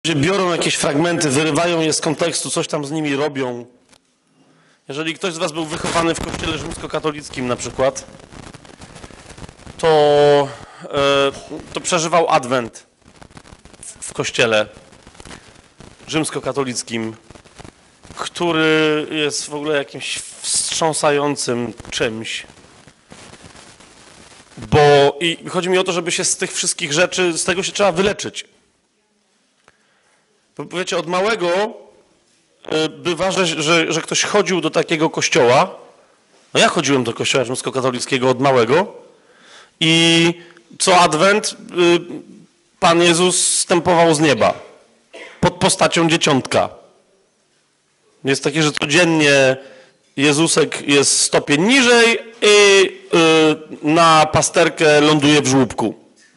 biorą jakieś fragmenty, wyrywają je z kontekstu, coś tam z nimi robią. Jeżeli ktoś z was był wychowany w kościele rzymskokatolickim na przykład, to przeżywał Adwent w kościele rzymskokatolickim, który jest w ogóle jakimś wstrząsającym czymś. I chodzi mi o to, żeby się z tych wszystkich rzeczy, z tego się trzeba wyleczyć. Wiecie, od małego bywa, że ktoś chodził do takiego kościoła. No ja chodziłem do kościoła rzymskokatolickiego od małego i co Adwent Pan Jezus zstępował z nieba pod postacią dzieciątka. Jest takie, że codziennie Jezusek jest stopień niżej i na pasterkę ląduje w żłóbku.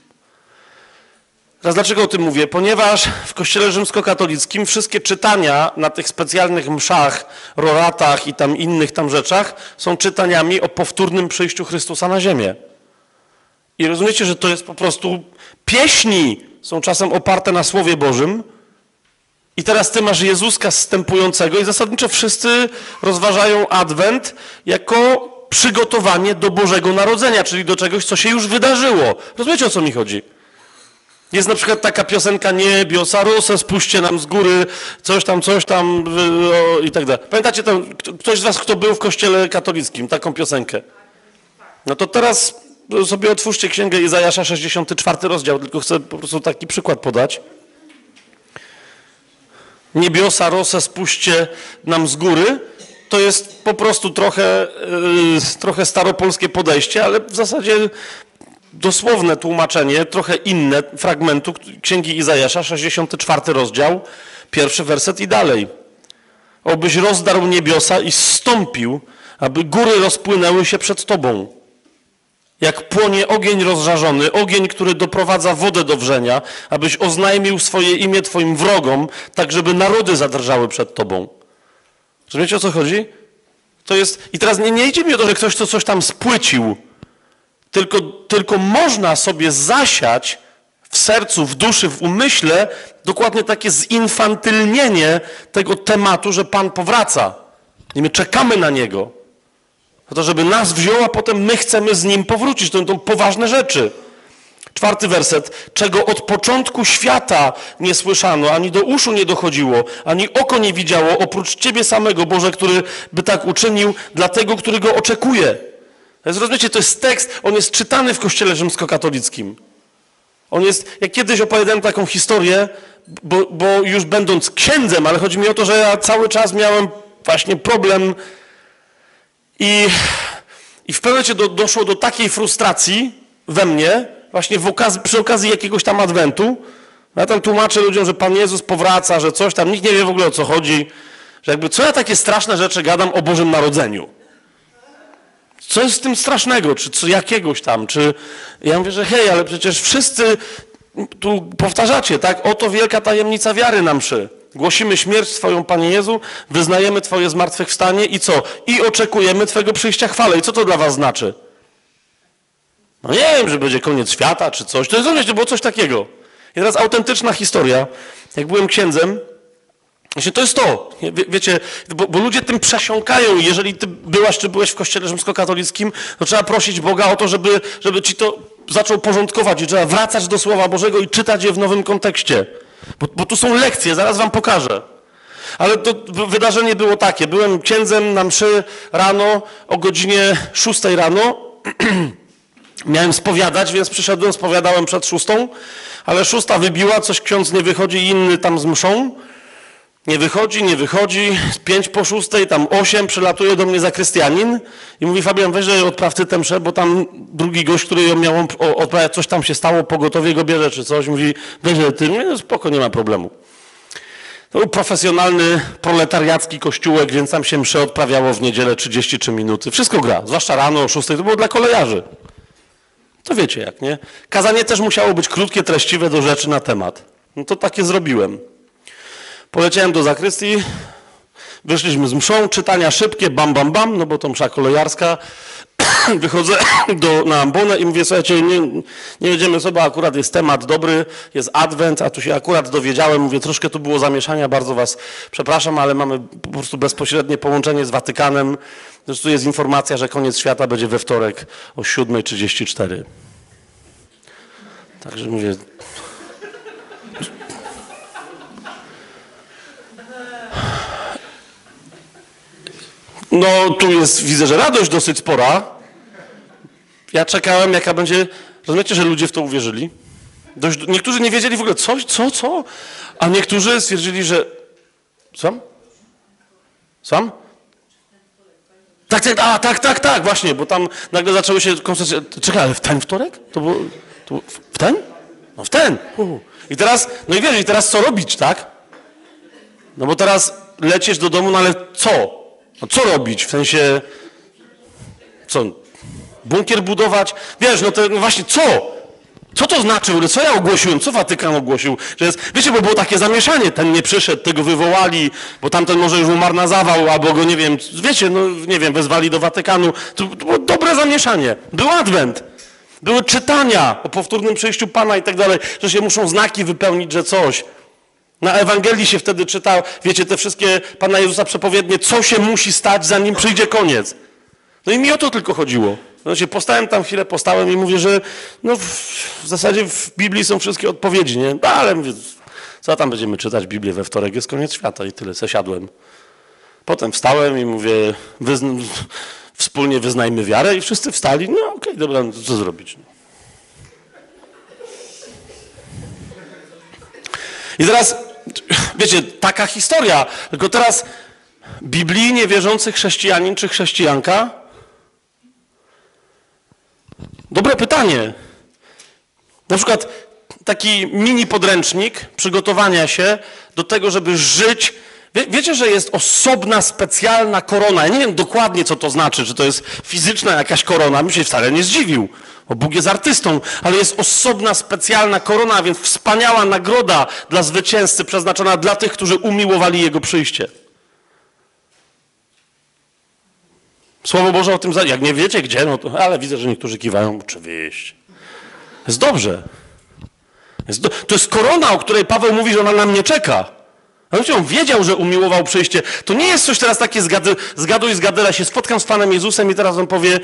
Teraz dlaczego o tym mówię? Ponieważ w kościele rzymskokatolickim wszystkie czytania na tych specjalnych mszach, roratach i tam innych tam rzeczach są czytaniami o powtórnym przyjściu Chrystusa na ziemię. I rozumiecie, że to jest po prostu pieśni są czasem oparte na Słowie Bożym. I teraz ty masz Jezuska zstępującego i zasadniczo wszyscy rozważają Adwent jako przygotowanie do Bożego Narodzenia, czyli do czegoś, co się już wydarzyło. Rozumiecie, o co mi chodzi? Jest na przykład taka piosenka Niebiosa rosę, spuśćcie nam z góry, coś tam i tak dalej. Pamiętacie tam, ktoś z was, kto był w kościele katolickim, taką piosenkę? No to teraz sobie otwórzcie Księgę Izajasza, 64 rozdział, tylko chcę po prostu taki przykład podać. Niebiosa rosę, spuśćcie nam z góry. To jest po prostu trochę staropolskie podejście, ale w zasadzie dosłowne tłumaczenie, trochę inne fragmentu Księgi Izajasza, 64 rozdział, 1 werset i dalej. Obyś rozdarł niebiosa i zstąpił, aby góry rozpłynęły się przed Tobą. Jak płonie ogień rozżarzony, ogień, który doprowadza wodę do wrzenia, abyś oznajmił swoje imię Twoim wrogom, tak żeby narody zadrżały przed Tobą. Rozumiecie, o co chodzi? To jest... I teraz nie idzie mi o to, że ktoś coś tam spłycił, tylko można sobie zasiać w sercu, w duszy, w umyśle dokładnie takie zinfantylnienie tego tematu, że Pan powraca. I my czekamy na Niego. Po to, żeby nas wziął, a potem my chcemy z Nim powrócić. To są poważne rzeczy. 4 werset. Czego od początku świata nie słyszano, ani do uszu nie dochodziło, ani oko nie widziało, oprócz Ciebie samego, Boże, który by tak uczynił dla tego, który Go oczekuje. Rozumiecie, to jest tekst, on jest czytany w kościele rzymskokatolickim. Ja kiedyś opowiadałem taką historię, bo już będąc księdzem, ale chodzi mi o to, że ja cały czas miałem właśnie problem i w pewnym momencie doszło do takiej frustracji we mnie, właśnie przy okazji jakiegoś tam Adwentu. Ja tam tłumaczę ludziom, że Pan Jezus powraca, że coś tam, nikt nie wie w ogóle o co chodzi, że jakby co ja takie straszne rzeczy gadam o Bożym Narodzeniu. Co jest z tym strasznego, czy co jakiegoś tam, czy... Ja mówię, że hej, ale przecież wszyscy tu powtarzacie, tak? Oto wielka tajemnica wiary na mszy. Głosimy śmierć Twoją, Panie Jezu, wyznajemy Twoje zmartwychwstanie i co? I oczekujemy Twojego przyjścia chwale. I co to dla was znaczy? No nie wiem, że będzie koniec świata, czy coś. To jest, było coś takiego. I teraz autentyczna historia. Jak byłem księdzem, właśnie to jest to, wiecie, bo ludzie tym przesiąkają. Jeżeli ty byłaś, czy byłeś w kościele rzymskokatolickim, to trzeba prosić Boga o to, żeby ci to zaczął porządkować i trzeba wracać do Słowa Bożego i czytać je w nowym kontekście. Bo tu są lekcje, zaraz wam pokażę. Ale to wydarzenie było takie. Byłem księdzem na mszy rano o godzinie 6 rano. Miałem spowiadać, więc przyszedłem, spowiadałem przed 6, ale 6 wybiła, coś ksiądz nie wychodzi, inny tam z mszą. Nie wychodzi, 5 po 6, tam 8, przylatuje do mnie zakrystianin i mówi: Fabian, weź, że odpraw ty tę mszę, bo tam drugi gość, który ją miał odprawiać, coś tam się stało, pogotowie go bierze czy coś, mówi: weź, że ty, no spoko, nie ma problemu. To był profesjonalny, proletariacki kościółek, więc tam się mszę odprawiało w niedzielę 33 minuty. Wszystko gra, zwłaszcza rano o 6, to było dla kolejarzy. To wiecie jak, nie? Kazanie też musiało być krótkie, treściwe, do rzeczy na temat. No to takie zrobiłem. Poleciałem do zakrystii, wyszliśmy z mszą, czytania szybkie, bam, bam, bam, no bo to msza kolejarska. wychodzę na ambonę i mówię, słuchajcie, nie jedziemy sobie, akurat jest temat dobry, jest adwent, a tu się akurat dowiedziałem, mówię, troszkę tu było zamieszania, bardzo was przepraszam, ale mamy po prostu bezpośrednie połączenie z Watykanem. Zresztą jest informacja, że koniec świata będzie we wtorek o 7:34. Także mówię... No, tu jest, widzę, że radość dosyć spora. Ja czekałem, jaka będzie... Rozumiecie, że ludzie w to uwierzyli? Niektórzy nie wiedzieli w ogóle, co? A niektórzy stwierdzili, że... Słucham? Słucham? Tak, właśnie, bo tam nagle zaczęły się konsultacje. Czekaj, ale w ten wtorek? To było w ten? No w ten. I teraz, no i wiesz, i teraz co robić, tak? No bo teraz lecisz do domu, no ale co? No co robić? W sensie, co? Bunkier budować? Wiesz, no właśnie, co? Co to znaczy? Co ja ogłosiłem? Co Watykan ogłosił? Że jest, wiecie, bo było takie zamieszanie. Ten nie przyszedł, tego wywołali, bo tamten może już umarł na zawał, albo go, nie wiem, wiecie, no nie wiem, wezwali do Watykanu. To było dobre zamieszanie. Był adwent. Były czytania o powtórnym przyjściu Pana i tak dalej, że się muszą znaki wypełnić, że coś. Na Ewangelii się wtedy czytał, wiecie, te wszystkie Pana Jezusa przepowiednie, co się musi stać, zanim przyjdzie koniec. No i mi o to tylko chodziło. Znaczy, postałem i mówię, że no w zasadzie w Biblii są wszystkie odpowiedzi, nie? No, ale mówię, co tam będziemy czytać Biblię we wtorek, jest koniec świata i tyle, zasiadłem. Potem wstałem i mówię, wspólnie wyznajmy wiarę i wszyscy wstali, no okej, dobra, no co zrobić? I teraz, wiecie, taka historia, tylko teraz biblijnie wierzący chrześcijanin czy chrześcijanka? Dobre pytanie. Na przykład taki mini podręcznik przygotowania się do tego, żeby żyć. Wiecie, że jest osobna, specjalna korona. Ja nie wiem dokładnie, co to znaczy, czy to jest fizyczna jakaś korona. Bym się wcale nie zdziwił, bo Bóg jest artystą, ale jest osobna, specjalna korona, a więc wspaniała nagroda dla zwycięzcy, przeznaczona dla tych, którzy umiłowali Jego przyjście. Słowo Boże o tym, jak nie wiecie gdzie, no to, ale widzę, że niektórzy kiwają, oczywiście. Jest dobrze. To jest korona, o której Paweł mówi, że ona na mnie czeka. A on wiedział, że umiłował przyjście. To nie jest coś teraz takie zgaduj, zgadera się, spotkam z Panem Jezusem i teraz on powie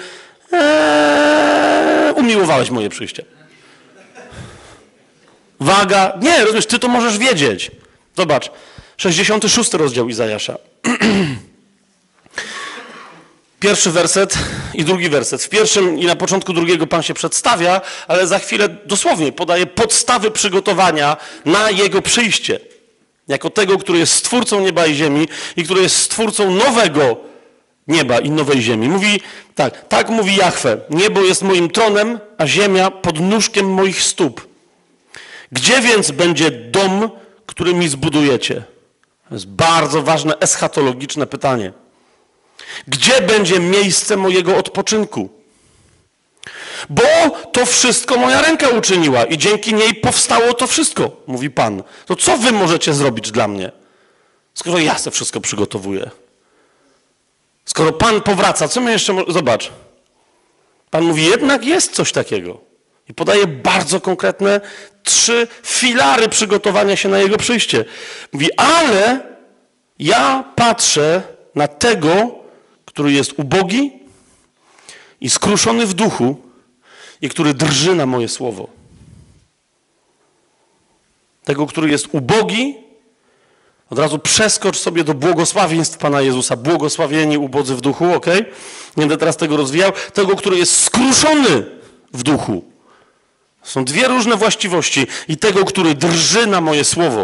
umiłowałeś moje przyjście. Waga. Nie, rozumiesz, ty to możesz wiedzieć. Zobacz, 66 rozdział Izajasza. Pierwszy werset i drugi werset. W pierwszym i na początku drugiego Pan się przedstawia, ale za chwilę dosłownie podaje podstawy przygotowania na Jego przyjście. Jako tego, który jest stwórcą nieba i ziemi i który jest stwórcą nowego nieba i nowej ziemi. Mówi tak mówi Jahwe. Niebo jest moim tronem, a ziemia pod nóżkiem moich stóp. Gdzie więc będzie dom, który mi zbudujecie? To jest bardzo ważne, eschatologiczne pytanie. Gdzie będzie miejsce mojego odpoczynku? Bo to wszystko moja ręka uczyniła i dzięki niej powstało to wszystko, mówi Pan. To co wy możecie zrobić dla mnie? Skoro ja to wszystko przygotowuję. Skoro Pan powraca, co my jeszcze... Zobacz. Pan mówi, jednak jest coś takiego. I podaje bardzo konkretne 3 filary przygotowania się na Jego przyjście. Mówi, ale ja patrzę na tego, który jest ubogi i skruszony w duchu i który drży na moje słowo. Tego, który jest ubogi, od razu przeskocz sobie do błogosławieństw Pana Jezusa. Błogosławieni ubodzy w duchu, ok? Nie będę teraz tego rozwijał. Tego, który jest skruszony w duchu. Są 2 różne właściwości. I tego, który drży na moje słowo.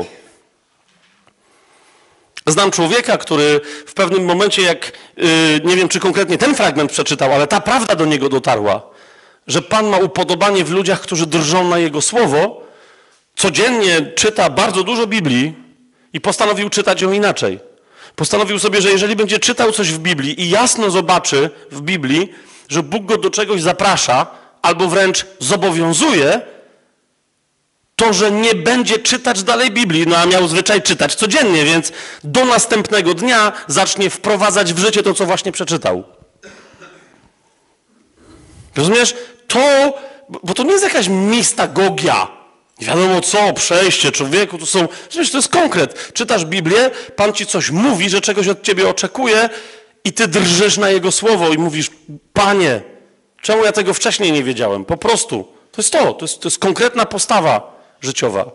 Znam człowieka, który w pewnym momencie, nie wiem, czy konkretnie ten fragment przeczytał, ale ta prawda do niego dotarła, że Pan ma upodobanie w ludziach, którzy drżą na Jego słowo, codziennie czyta bardzo dużo Biblii i postanowił czytać ją inaczej. Postanowił sobie, że jeżeli będzie czytał coś w Biblii i jasno zobaczy w Biblii, że Bóg go do czegoś zaprasza albo wręcz zobowiązuje, to, że nie będzie czytać dalej Biblii, no a miał zwyczaj czytać codziennie, więc do następnego dnia zacznie wprowadzać w życie to, co właśnie przeczytał. Rozumiesz? To, bo to nie jest jakaś mistagogia. Nie wiadomo co, przejście człowieku, to są, przecież to jest konkret. Czytasz Biblię, Pan ci coś mówi, że czegoś od ciebie oczekuje i ty drżysz na Jego słowo i mówisz, Panie, czemu ja tego wcześniej nie wiedziałem? Po prostu. To jest konkretna postawa życiowa.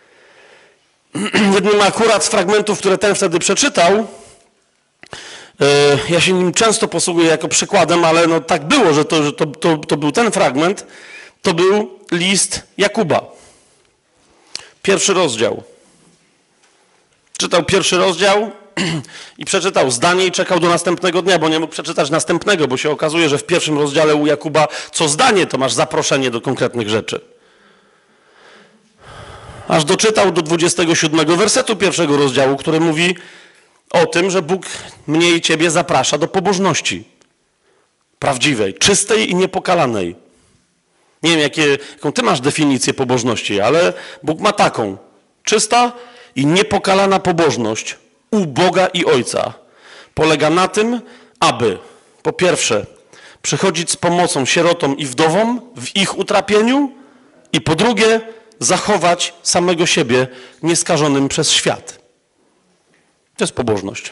Jednym akurat z fragmentów, które ten wtedy przeczytał, ja się nim często posługuję jako przykładem, ale no tak było, że to był ten fragment, to był list Jakuba. 1 rozdział. Czytał 1 rozdział i przeczytał zdanie i czekał do następnego dnia, bo nie mógł przeczytać następnego, bo się okazuje, że w 1 rozdziale u Jakuba co zdanie to masz zaproszenie do konkretnych rzeczy. Aż doczytał do 27 wersetu 1 rozdziału, który mówi o tym, że Bóg mnie i ciebie zaprasza do pobożności. Prawdziwej, czystej i niepokalanej. Nie wiem, jaką ty masz definicję pobożności, ale Bóg ma taką. Czysta i niepokalana pobożność u Boga i Ojca polega na tym, aby po pierwsze przychodzić z pomocą sierotom i wdowom w ich utrapieniu i po drugie zachować samego siebie nieskażonym przez świat. To jest pobożność.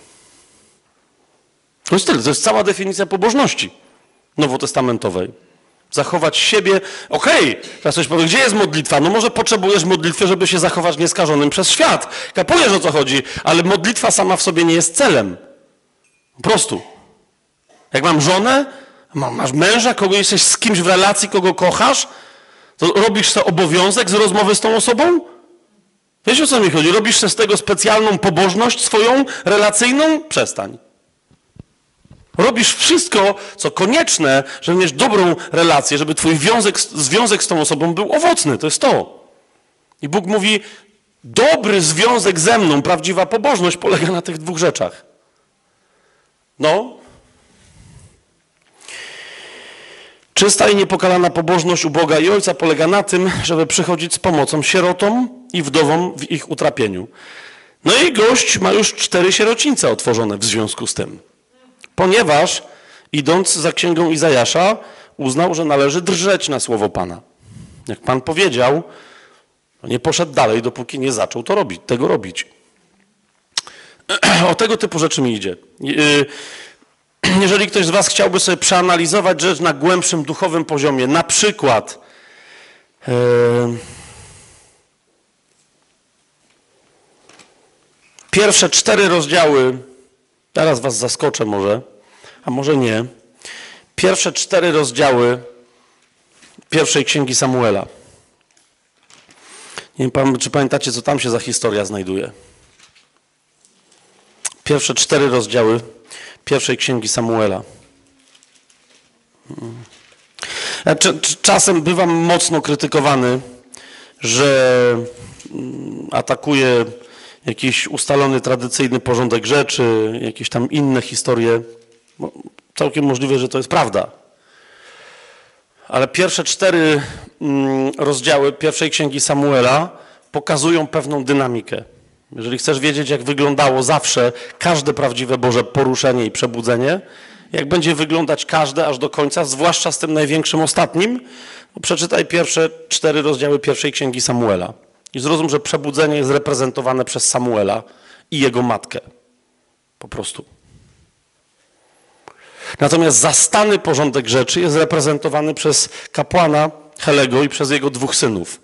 To jest tyle, to jest cała definicja pobożności nowotestamentowej. Zachować siebie, teraz ktoś powie, gdzie jest modlitwa? No może potrzebujesz modlitwy, żeby się zachować nieskażonym przez świat. Kapujesz, o co chodzi, ale modlitwa sama w sobie nie jest celem. Po prostu. Jak mam żonę, masz męża, kogo jesteś z kimś w relacji, kogo kochasz, to robisz sobie obowiązek z rozmowy z tą osobą? Wiesz, o co mi chodzi? Robisz sobie z tego specjalną pobożność swoją, relacyjną? Przestań. Robisz wszystko, co konieczne, żeby mieć dobrą relację, żeby twój związek z tą osobą był owocny. To jest to. I Bóg mówi, dobry związek ze mną, prawdziwa pobożność polega na tych dwóch rzeczach. Czysta i niepokalana pobożność u Boga i Ojca polega na tym, żeby przychodzić z pomocą sierotom i wdowom w ich utrapieniu. No i gość ma już 4 sierocińce otworzone w związku z tym. Ponieważ idąc za księgą Izajasza uznał, że należy drżeć na słowo Pana. Jak Pan powiedział, nie poszedł dalej, dopóki nie zaczął tego robić. O tego typu rzeczy mi idzie. Jeżeli ktoś z was chciałby sobie przeanalizować rzecz na głębszym duchowym poziomie, na przykład pierwsze 4 rozdziały, teraz was zaskoczę może, a może nie, pierwsze 4 rozdziały pierwszej księgi Samuela. Nie wiem, czy pamiętacie, co tam się za historia znajduje. Pierwsze 4 rozdziały pierwszej księgi Samuela. Ja czasem bywam mocno krytykowany, że atakuję jakiś ustalony, tradycyjny porządek rzeczy, jakieś tam inne historie. Całkiem możliwe, że to jest prawda. Ale pierwsze 4 rozdziały pierwszej księgi Samuela pokazują pewną dynamikę. Jeżeli chcesz wiedzieć, jak wyglądało zawsze każde prawdziwe Boże poruszenie i przebudzenie, jak będzie wyglądać każde aż do końca, zwłaszcza z tym największym ostatnim, przeczytaj pierwsze 4 rozdziały pierwszej księgi Samuela. I zrozum, że przebudzenie jest reprezentowane przez Samuela i jego matkę. Po prostu. Natomiast zastany porządek rzeczy jest reprezentowany przez kapłana Helego i przez jego 2 synów.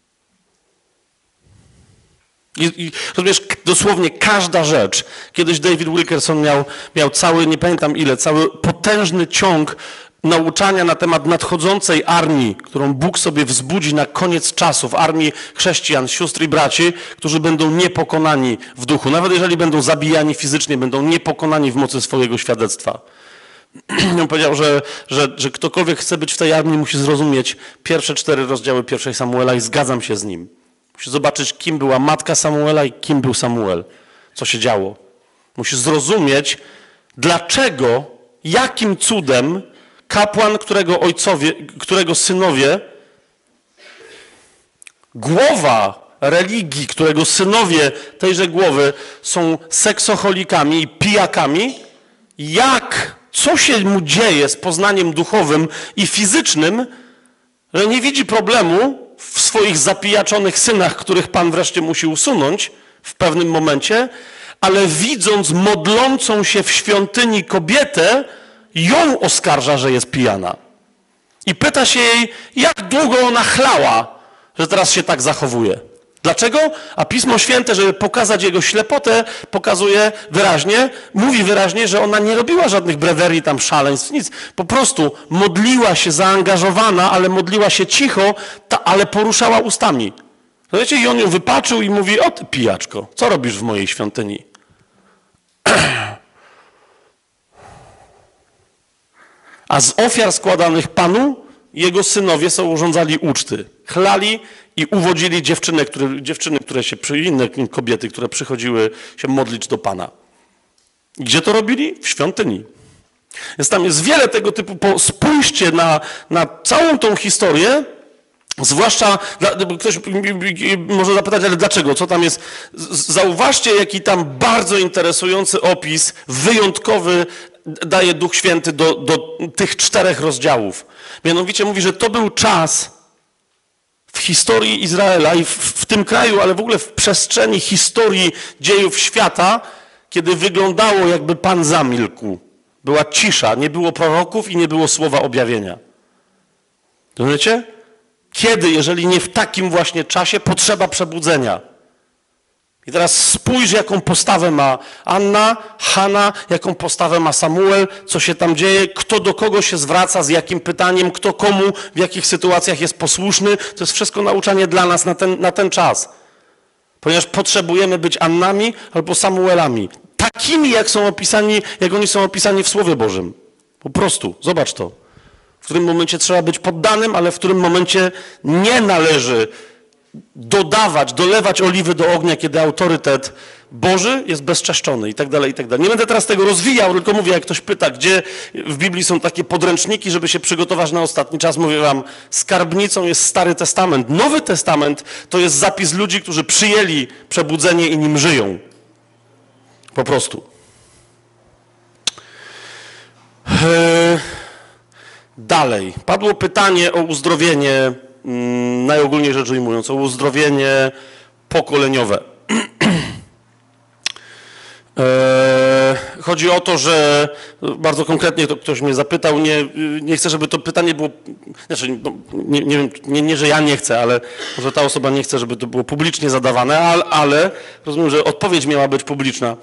I rozumiesz, dosłownie każda rzecz. Kiedyś David Wilkerson miał cały, nie pamiętam ile, cały potężny ciąg nauczania na temat nadchodzącej armii, którą Bóg sobie wzbudzi na koniec czasów, armii chrześcijan, sióstr i braci, którzy będą niepokonani w duchu. Nawet jeżeli będą zabijani fizycznie, będą niepokonani w mocy swojego świadectwa. On powiedział, że ktokolwiek chce być w tej armii, musi zrozumieć pierwsze 4 rozdziały pierwszej Samuela i zgadzam się z nim. Musi zobaczyć, kim była matka Samuela i kim był Samuel. Co się działo. Musi zrozumieć, dlaczego, jakim cudem kapłan, którego synowie, głowa religii, którego synowie tejże głowy są seksoholikami i pijakami, jak co się mu dzieje z poznaniem duchowym i fizycznym, że nie widzi problemu w swoich zapijaczonych synach, których Pan wreszcie musi usunąć w pewnym momencie, ale widząc modlącą się w świątyni kobietę, ją oskarża, że jest pijana. I pyta się jej, jak długo ona chlała, że teraz się tak zachowuje. Dlaczego? A Pismo Święte, żeby pokazać jego ślepotę, pokazuje wyraźnie, mówi wyraźnie, że ona nie robiła żadnych brewerii, tam szaleństw, nic. Po prostu modliła się zaangażowana, ale modliła się cicho, ale poruszała ustami. Wiecie, i on ją wypatrzył i mówi, o ty pijaczko, co robisz w mojej świątyni? A z ofiar składanych Panu jego synowie są urządzali uczty. Chlali i uwodzili dziewczyny, które się, inne kobiety, które przychodziły się modlić do Pana. I gdzie to robili? W świątyni. Więc tam jest wiele tego typu, spójrzcie na całą tą historię, zwłaszcza, ktoś może zapytać, ale dlaczego? Co tam jest? Zauważcie, jaki tam bardzo interesujący opis, wyjątkowy daje Duch Święty do tych 4 rozdziałów. Mianowicie mówi, że to był czas w historii Izraela i w tym kraju, ale w ogóle w przestrzeni historii dziejów świata, kiedy wyglądało, jakby Pan zamilkł. Była cisza, nie było proroków i nie było słowa objawienia. Rozumiecie? Kiedy, jeżeli nie w takim właśnie czasie, potrzeba przebudzenia? I teraz spójrz, jaką postawę ma Anna, Hanna, jaką postawę ma Samuel, co się tam dzieje, kto do kogo się zwraca, z jakim pytaniem, kto komu, w jakich sytuacjach jest posłuszny. To jest wszystko nauczanie dla nas na ten czas. Ponieważ potrzebujemy być Annami albo Samuelami. Takimi, jak oni są opisani w Słowie Bożym. Po prostu. Zobacz to. W którym momencie trzeba być poddanym, ale w którym momencie nie należy dolewać oliwy do ognia, kiedy autorytet Boży jest bezczeszczony i tak dalej, i tak dalej. Nie będę teraz tego rozwijał, tylko mówię, jak ktoś pyta, gdzie w Biblii są takie podręczniki, żeby się przygotować na ostatni czas. Mówię wam, skarbnicą jest Stary Testament. Nowy Testament to jest zapis ludzi, którzy przyjęli przebudzenie i nim żyją. Po prostu. Dalej. Padło pytanie o uzdrowienie, najogólniej rzecz ujmując, o uzdrowienie pokoleniowe. Chodzi o to, że bardzo konkretnie to ktoś mnie zapytał, nie chcę, żeby to pytanie było, znaczy, nie, że ja nie chcę, ale może ta osoba nie chce, żeby to było publicznie zadawane, ale rozumiem, że odpowiedź miała być publiczna.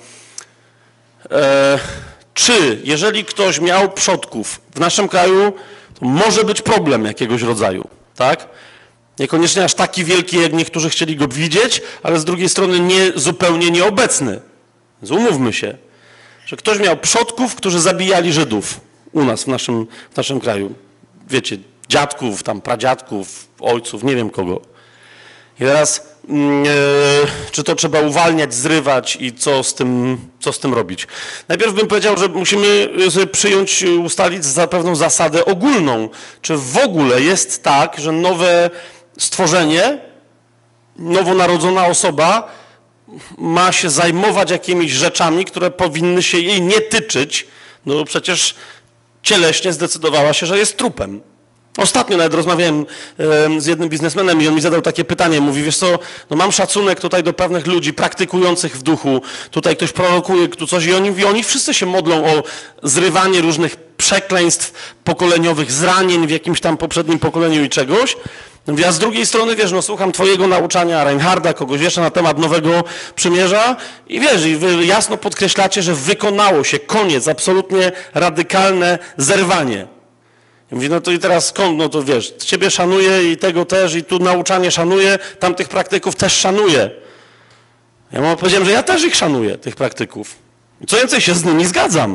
Czy jeżeli ktoś miał przodków w naszym kraju, to może być problem jakiegoś rodzaju, tak? Niekoniecznie aż taki wielki, jak niektórzy chcieli go widzieć, ale z drugiej strony zupełnie nieobecny. Więc umówmy się, że ktoś miał przodków, którzy zabijali Żydów u nas, w naszym kraju. Wiecie, dziadków, tam pradziadków, ojców, nie wiem kogo. I teraz, czy to trzeba uwalniać, zrywać i co z tym robić? Najpierw bym powiedział, że musimy sobie ustalić pewną zasadę ogólną. Czy w ogóle jest tak, że nowe stworzenie, nowonarodzona osoba ma się zajmować jakimiś rzeczami, które powinny się jej nie tyczyć, no bo przecież cieleśnie zdecydowała się, że jest trupem. Ostatnio nawet rozmawiałem z jednym biznesmenem i on mi zadał takie pytanie. Mówi, wiesz co, no mam szacunek tutaj do pewnych ludzi praktykujących w duchu. Tutaj ktoś prorokuje tu coś i oni wszyscy się modlą o zrywanie różnych przekleństw pokoleniowych, zranień w jakimś tam poprzednim pokoleniu i czegoś. Mówię, a z drugiej strony, wiesz, no słucham twojego nauczania, Reinharda, kogoś jeszcze na temat Nowego Przymierza i wiesz, i wy jasno podkreślacie, że wykonało się, koniec, absolutnie radykalne zerwanie. Mówi, no to i teraz skąd? No to wiesz, ciebie szanuję i tego też, i tu nauczanie szanuję, tamtych praktyków też szanuję. Ja mu powiedziałem, że ja też ich szanuję, tych praktyków. I co więcej, się z nimi zgadzam.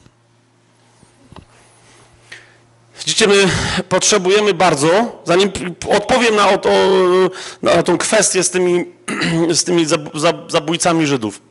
Widzicie, my potrzebujemy bardzo, zanim odpowiem na tą kwestię z tymi zabójcami Żydów.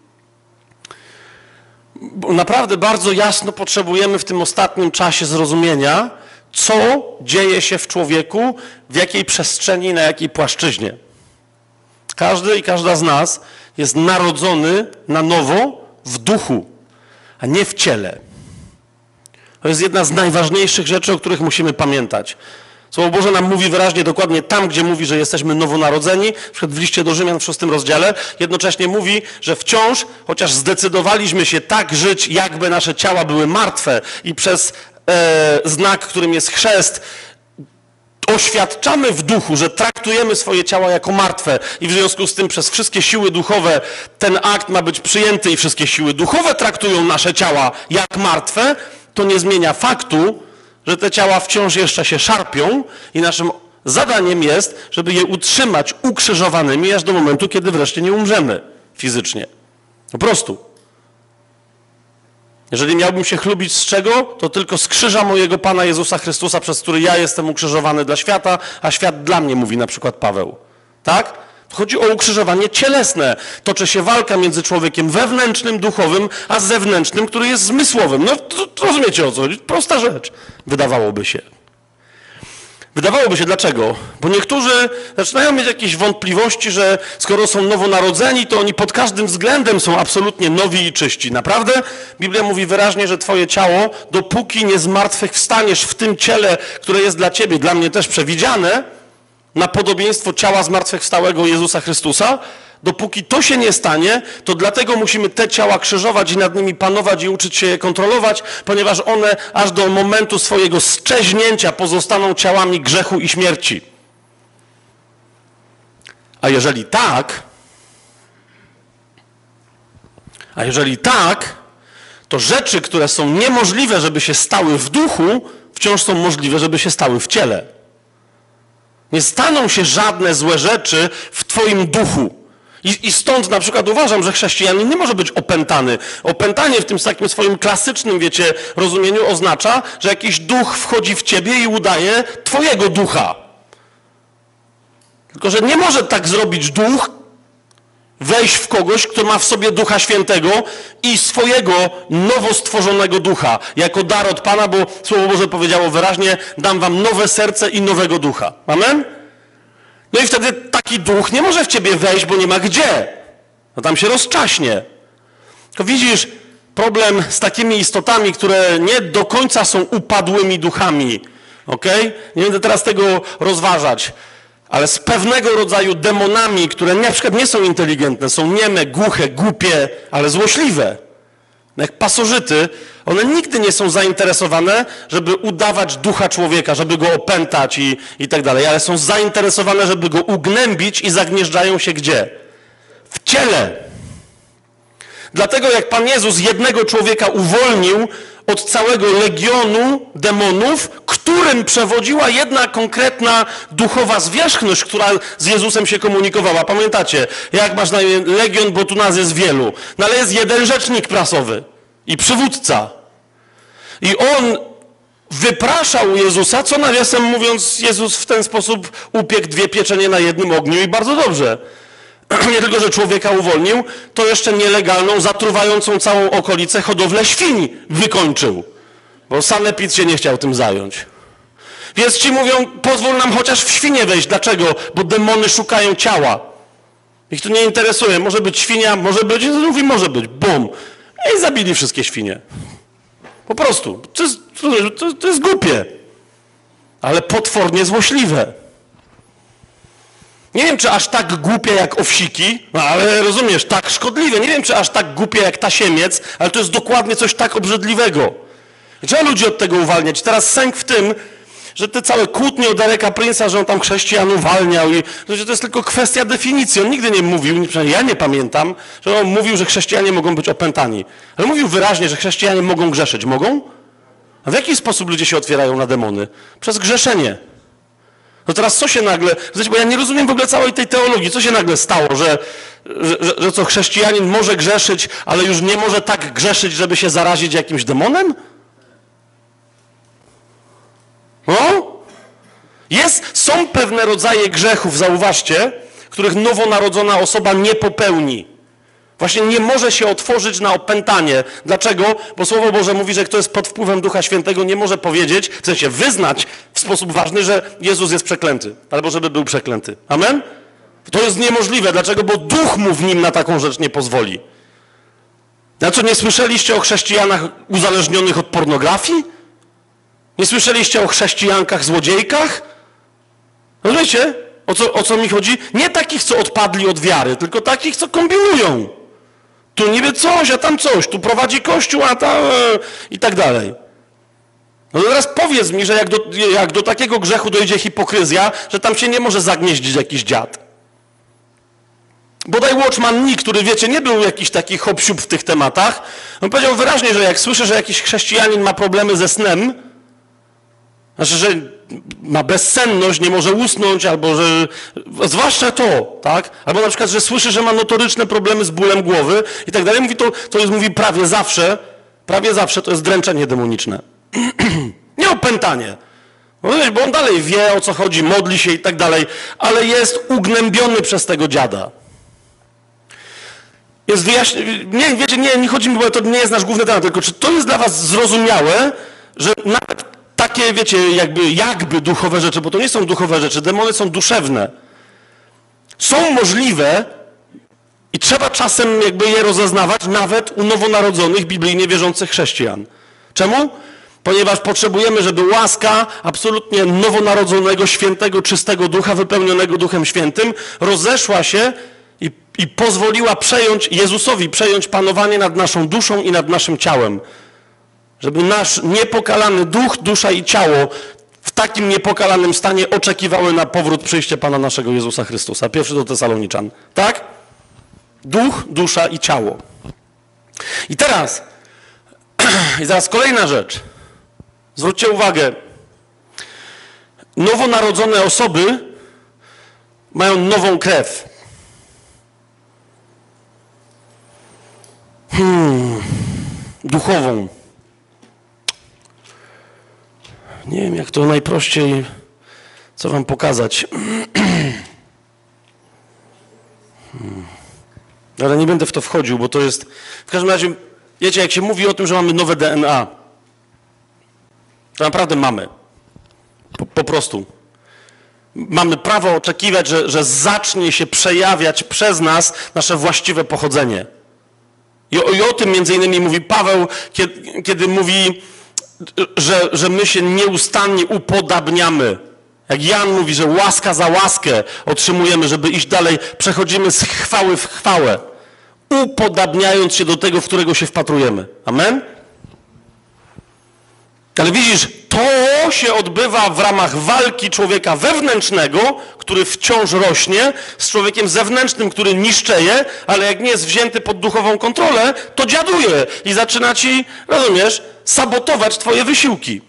Naprawdę bardzo jasno potrzebujemy w tym ostatnim czasie zrozumienia, co dzieje się w człowieku, w jakiej przestrzeni, na jakiej płaszczyźnie. Każdy i każda z nas jest narodzony na nowo w duchu, a nie w ciele. To jest jedna z najważniejszych rzeczy, o których musimy pamiętać. Słowo Boże nam mówi wyraźnie, dokładnie tam, gdzie mówi, że jesteśmy nowonarodzeni, na przykład w liście do Rzymian w 6 rozdziale, jednocześnie mówi, że wciąż, chociaż zdecydowaliśmy się tak żyć, jakby nasze ciała były martwe i przez znak, którym jest chrzest, oświadczamy w duchu, że traktujemy swoje ciała jako martwe i w związku z tym przez wszystkie siły duchowe ten akt ma być przyjęty i wszystkie siły duchowe traktują nasze ciała jak martwe, to nie zmienia faktu, że te ciała wciąż jeszcze się szarpią i naszym zadaniem jest, żeby je utrzymać ukrzyżowanymi aż do momentu, kiedy wreszcie nie umrzemy fizycznie. Po prostu. Jeżeli miałbym się chlubić z czego, to tylko z krzyża mojego Pana Jezusa Chrystusa, przez który ja jestem ukrzyżowany dla świata, a świat dla mnie, mówi na przykład Paweł. Tak? Chodzi o ukrzyżowanie cielesne. Toczy się walka między człowiekiem wewnętrznym, duchowym, a zewnętrznym, który jest zmysłowym. No, to rozumiecie, o co chodzi? Prosta rzecz. Wydawałoby się. Wydawałoby się, dlaczego? Bo niektórzy zaczynają mieć jakieś wątpliwości, że skoro są nowonarodzeni, to oni pod każdym względem są absolutnie nowi i czyści. Naprawdę? Biblia mówi wyraźnie, że twoje ciało, dopóki nie zmartwychwstaniesz w tym ciele, które jest dla ciebie, dla mnie też przewidziane, na podobieństwo ciała zmartwychwstałego Jezusa Chrystusa, dopóki to się nie stanie, to dlatego musimy te ciała krzyżować i nad nimi panować i uczyć się je kontrolować, ponieważ one aż do momentu swojego szczeźnięcia pozostaną ciałami grzechu i śmierci. A jeżeli tak, to rzeczy, które są niemożliwe, żeby się stały w duchu, wciąż są możliwe, żeby się stały w ciele. Nie staną się żadne złe rzeczy w twoim duchu. I stąd na przykład uważam, że chrześcijanin nie może być opętany. Opętanie w tym takim swoim klasycznym, wiecie, rozumieniu oznacza, że jakiś duch wchodzi w ciebie i udaje twojego ducha. Tylko że nie może tak zrobić duch, wejść w kogoś, kto ma w sobie Ducha Świętego i swojego nowo stworzonego ducha, jako dar od Pana, bo Słowo Boże powiedziało wyraźnie, dam wam nowe serce i nowego ducha. Amen? No i wtedy taki duch nie może w ciebie wejść, bo nie ma gdzie. No tam się rozczaśnie. Tylko widzisz, problem z takimi istotami, które nie do końca są upadłymi duchami, okej? Nie będę teraz tego rozważać, ale z pewnego rodzaju demonami, które na przykład nie są inteligentne, są nieme, głuche, głupie, ale złośliwe. Jak pasożyty, one nigdy nie są zainteresowane, żeby udawać ducha człowieka, żeby go opętać i tak dalej, ale są zainteresowane, żeby go ugnębić i zagnieżdżają się gdzie? W ciele. Dlatego jak Pan Jezus jednego człowieka uwolnił od całego legionu demonów, którym przewodziła jedna konkretna duchowa zwierzchność, która z Jezusem się komunikowała. Pamiętacie, jak masz na imię legion, bo tu nas jest wielu. No ale jest jeden rzecznik prasowy i przywódca. I on wypraszał Jezusa, co nawiasem mówiąc, Jezus w ten sposób upiekł 2 pieczenie na jednym ogniu i bardzo dobrze. Nie tylko, że człowieka uwolnił, to jeszcze nielegalną, zatruwającą całą okolicę hodowlę świń wykończył. Bo sanepid się nie chciał tym zająć. Więc ci mówią, pozwól nam chociaż w świnie wejść. Dlaczego? Bo demony szukają ciała. Ich to nie interesuje. Może być świnia, może być, mówi, może być. Bum. I zabili wszystkie świnie. Po prostu. To jest głupie. Ale potwornie złośliwe. Nie wiem, czy aż tak głupie jak owsiki, no ale rozumiesz, tak szkodliwe. Nie wiem, czy aż tak głupie jak tasiemiec, ale to jest dokładnie coś tak obrzydliwego. Trzeba ludzi od tego uwalniać. Teraz sęk w tym, że te całe kłótnie o Dereka Prince'a, że on tam chrześcijan uwalniał i że to jest tylko kwestia definicji. On nigdy nie mówił, przynajmniej ja nie pamiętam, że on mówił, że chrześcijanie mogą być opętani. Ale mówił wyraźnie, że chrześcijanie mogą grzeszyć. Mogą? A w jaki sposób ludzie się otwierają na demony? Przez grzeszenie. No teraz co się nagle... Bo ja nie rozumiem w ogóle całej tej teologii. Co się nagle stało, że co chrześcijanin może grzeszyć, ale już nie może tak grzeszyć, żeby się zarazić jakimś demonem? No? Są pewne rodzaje grzechów, zauważcie, których nowonarodzona osoba nie popełni. Właśnie nie może się otworzyć na opętanie. Dlaczego? Bo Słowo Boże mówi, że kto jest pod wpływem Ducha Świętego, nie może powiedzieć, chce się wyznać w sposób ważny, że Jezus jest przeklęty. Albo żeby był przeklęty. Amen? To jest niemożliwe. Dlaczego? Bo Duch mu w nim na taką rzecz nie pozwoli. Na co, nie słyszeliście o chrześcijanach uzależnionych od pornografii? Nie słyszeliście o chrześcijankach złodziejkach? Rozumiecie, o co mi chodzi? Nie takich, co odpadli od wiary, tylko takich, co kombinują. Tu niby coś, a tam coś. Tu prowadzi kościół, a tam i tak dalej. No teraz powiedz mi, że jak do takiego grzechu dojdzie hipokryzja, że tam się nie może zagnieździć jakiś dziad. Bodaj Watchman Nee, który, wiecie, nie był jakiś taki hop-siup w tych tematach, on powiedział wyraźnie, że jak słyszę, że jakiś chrześcijanin ma problemy ze snem, znaczy, że ma bezsenność, nie może usnąć, albo że... Zwłaszcza to, tak? Albo na przykład, że słyszy, że ma notoryczne problemy z bólem głowy i tak dalej. Mówi mówi prawie zawsze to jest dręczenie demoniczne. Nie opętanie. Bo on dalej wie, o co chodzi, modli się i tak dalej, ale jest ugnębiony przez tego dziada. Jest nie chodzi mi, bo to nie jest nasz główny temat, tylko czy to jest dla was zrozumiałe, że nawet takie, wiecie, jakby duchowe rzeczy, bo to nie są duchowe rzeczy, demony są duszewne. Są możliwe i trzeba czasem je rozeznawać nawet u nowonarodzonych, biblijnie wierzących chrześcijan. Czemu? Ponieważ potrzebujemy, żeby łaska absolutnie nowonarodzonego, świętego, czystego ducha, wypełnionego Duchem Świętym, rozeszła się i pozwoliła Jezusowi przejąć panowanie nad naszą duszą i nad naszym ciałem. Żeby nasz niepokalany duch, dusza i ciało w takim niepokalanym stanie oczekiwały na powrót przyjścia Pana naszego Jezusa Chrystusa. Pierwszy do Tesaloniczan. Tak? Duch, dusza i ciało. I teraz kolejna rzecz. Zwróćcie uwagę. Nowonarodzone osoby mają nową krew. Duchową. Nie wiem, jak to najprościej, co wam pokazać. Ale nie będę w to wchodził, bo to jest... W każdym razie, wiecie, jak się mówi o tym, że mamy nowe DNA, to naprawdę mamy. Po prostu. Mamy prawo oczekiwać, że zacznie się przejawiać przez nas nasze właściwe pochodzenie. I o tym między innymi mówi Paweł, kiedy mówi, że my się nieustannie upodabniamy. Jak Jan mówi, że łaska za łaskę otrzymujemy, żeby iść dalej, przechodzimy z chwały w chwałę, upodabniając się do tego, w którego się wpatrujemy. Amen? Ale widzisz, to się odbywa w ramach walki człowieka wewnętrznego, który wciąż rośnie, z człowiekiem zewnętrznym, który niszczeje, ale jak nie jest wzięty pod duchową kontrolę, to dziaduje i zaczyna ci, rozumiesz, sabotować twoje wysiłki.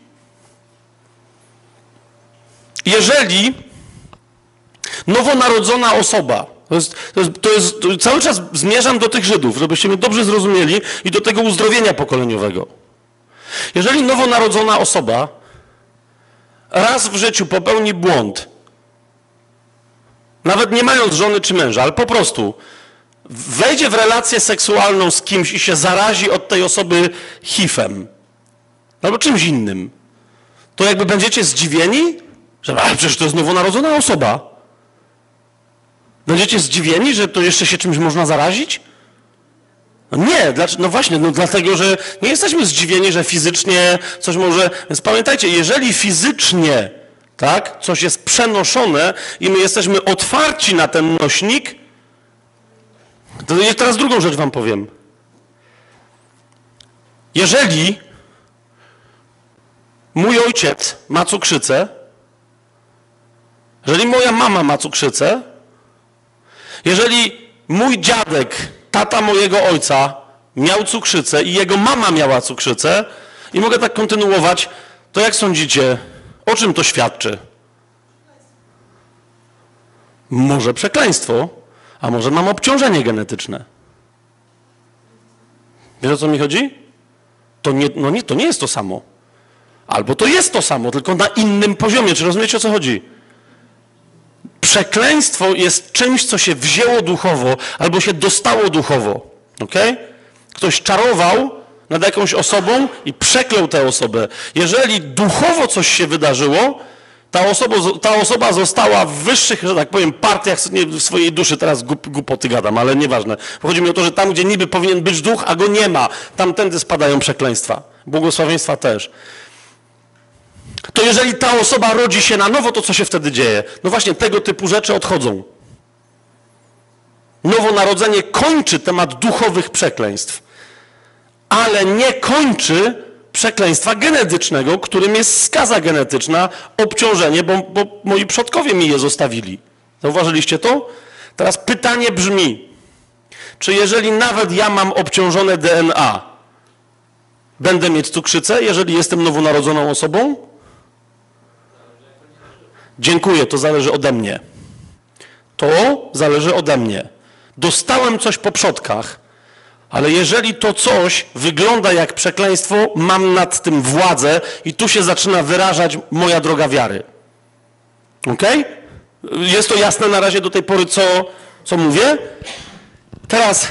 Jeżeli nowonarodzona osoba, cały czas zmierzam do tych Żydów, żebyście mnie dobrze zrozumieli i do tego uzdrowienia pokoleniowego. Jeżeli nowonarodzona osoba raz w życiu popełni błąd, nawet nie mając żony czy męża, ale po prostu wejdzie w relację seksualną z kimś i się zarazi od tej osoby HIV-em albo czymś innym, to jakby będziecie zdziwieni, że przecież to jest nowonarodzona osoba. Będziecie zdziwieni, że to jeszcze się czymś można zarazić? No nie, no właśnie, dlatego, że nie jesteśmy zdziwieni, że fizycznie coś może... Więc pamiętajcie, jeżeli fizycznie, tak, coś jest przenoszone i my jesteśmy otwarci na ten nośnik, to teraz drugą rzecz wam powiem. Jeżeli mój ojciec ma cukrzycę, jeżeli moja mama ma cukrzycę, jeżeli mój dziadek, tata mojego ojca miał cukrzycę i jego mama miała cukrzycę i mogę tak kontynuować, to jak sądzicie, o czym to świadczy? Może przekleństwo, a może mam obciążenie genetyczne. Wiesz, o co mi chodzi? To nie jest to samo. Albo to jest to samo, tylko na innym poziomie. Czy rozumiecie, o co chodzi? Przekleństwo jest czymś, co się wzięło duchowo, albo się dostało duchowo. Okay? Ktoś czarował nad jakąś osobą i przeklął tę osobę. Jeżeli duchowo coś się wydarzyło, ta osoba została w wyższych, że tak powiem, partiach w swojej duszy. Teraz głupoty gadam, ale nieważne. Chodzi mi o to, że tam, gdzie niby powinien być duch, a go nie ma, tamtędy spadają przekleństwa. Błogosławieństwa też. to jeżeli ta osoba rodzi się na nowo, to co się wtedy dzieje? No właśnie, tego typu rzeczy odchodzą. Nowonarodzenie kończy temat duchowych przekleństw, ale nie kończy przekleństwa genetycznego, którym jest skaza genetyczna, obciążenie, bo moi przodkowie mi je zostawili. Zauważyliście to? Teraz pytanie brzmi, czy jeżeli nawet ja mam obciążone DNA, będę mieć cukrzycę, jeżeli jestem nowonarodzoną osobą? Dziękuję, to zależy ode mnie. To zależy ode mnie. Dostałem coś po przodkach, ale jeżeli to coś wygląda jak przekleństwo, mam nad tym władzę i tu się zaczyna wyrażać moja droga wiary. Okej? Jest to jasne na razie do tej pory, co mówię? Teraz,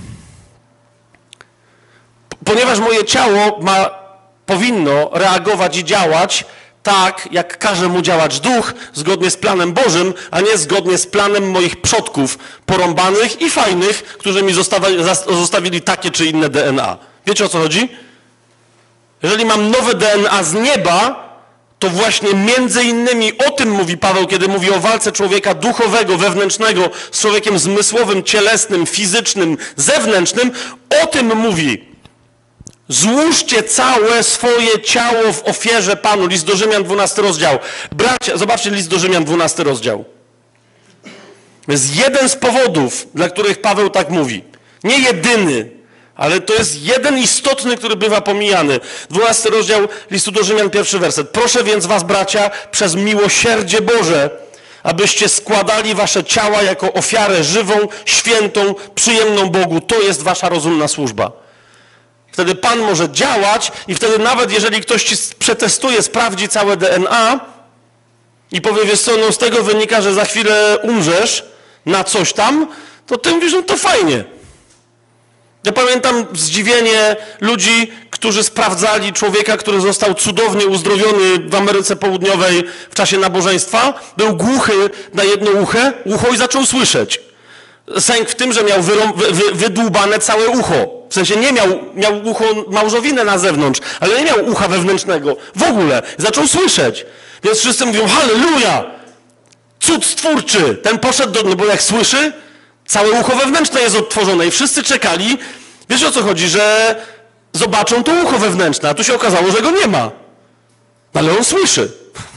ponieważ moje ciało powinno reagować i działać tak, jak każe mu działać duch, zgodnie z planem Bożym, a nie zgodnie z planem moich przodków porąbanych i fajnych, którzy mi zostawili takie czy inne DNA. Wiecie, o co chodzi? Jeżeli mam nowe DNA z nieba, to właśnie między innymi o tym mówi Paweł, kiedy mówi o walce człowieka duchowego, wewnętrznego z człowiekiem zmysłowym, cielesnym, fizycznym, zewnętrznym. O tym mówi. Złóżcie całe swoje ciało w ofierze Panu. List do Rzymian, 12 rozdział. Bracia, zobaczcie list do Rzymian, 12 rozdział. To jest jeden z powodów, dla których Paweł tak mówi. Nie jedyny, ale to jest jeden istotny, który bywa pomijany. 12 rozdział listu do Rzymian, 1 werset. Proszę więc was, bracia, przez miłosierdzie Boże, abyście składali wasze ciała jako ofiarę żywą, świętą, przyjemną Bogu. To jest wasza rozumna służba. Wtedy Pan może działać i wtedy nawet jeżeli ktoś ci przetestuje, sprawdzi całe DNA i powie, wiesz co, no z tego wynika, że za chwilę umrzesz na coś tam, to ty mówisz, no to fajnie. Ja pamiętam zdziwienie ludzi, którzy sprawdzali człowieka, który został cudownie uzdrowiony w Ameryce Południowej w czasie nabożeństwa. Był głuchy na jedno ucho i zaczął słyszeć. Sęk w tym, że miał wydłubane całe ucho. W sensie nie miał ucho małżowinę na zewnątrz, ale nie miał ucha wewnętrznego. W ogóle. Zaczął słyszeć. Więc wszyscy mówią, halleluja! Cud stwórczy! Ten poszedł no bo jak słyszy, całe ucho wewnętrzne jest odtworzone i wszyscy czekali. Wiesz, o co chodzi? Że zobaczą to ucho wewnętrzne, a tu się okazało, że go nie ma. Ale on słyszy.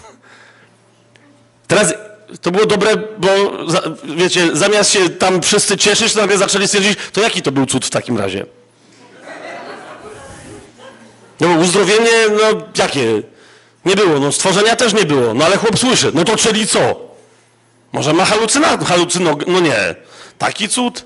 Teraz to było dobre, bo wiecie, zamiast się tam wszyscy cieszyć, to nagle zaczęli stwierdzić, to jaki to był cud w takim razie? No bo uzdrowienie, no jakie? Nie było, no stworzenia też nie było, no ale chłop słyszy, no to czyli co? Może ma no nie, taki cud?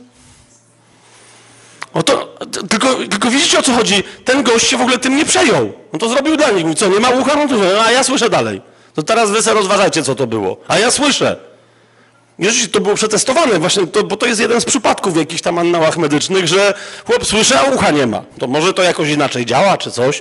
Tylko widzicie, o co chodzi? Ten gość się w ogóle tym nie przejął. On to zrobił dla nich. Mówi, co, nie ma ucha? No to, a ja słyszę dalej. To teraz wy sobie rozważajcie, co to było. A ja słyszę. I rzeczywiście to było przetestowane właśnie, bo to jest jeden z przypadków w jakichś tam annałach medycznych, że chłop słyszy, a ucha nie ma. To może to jakoś inaczej działa, czy coś.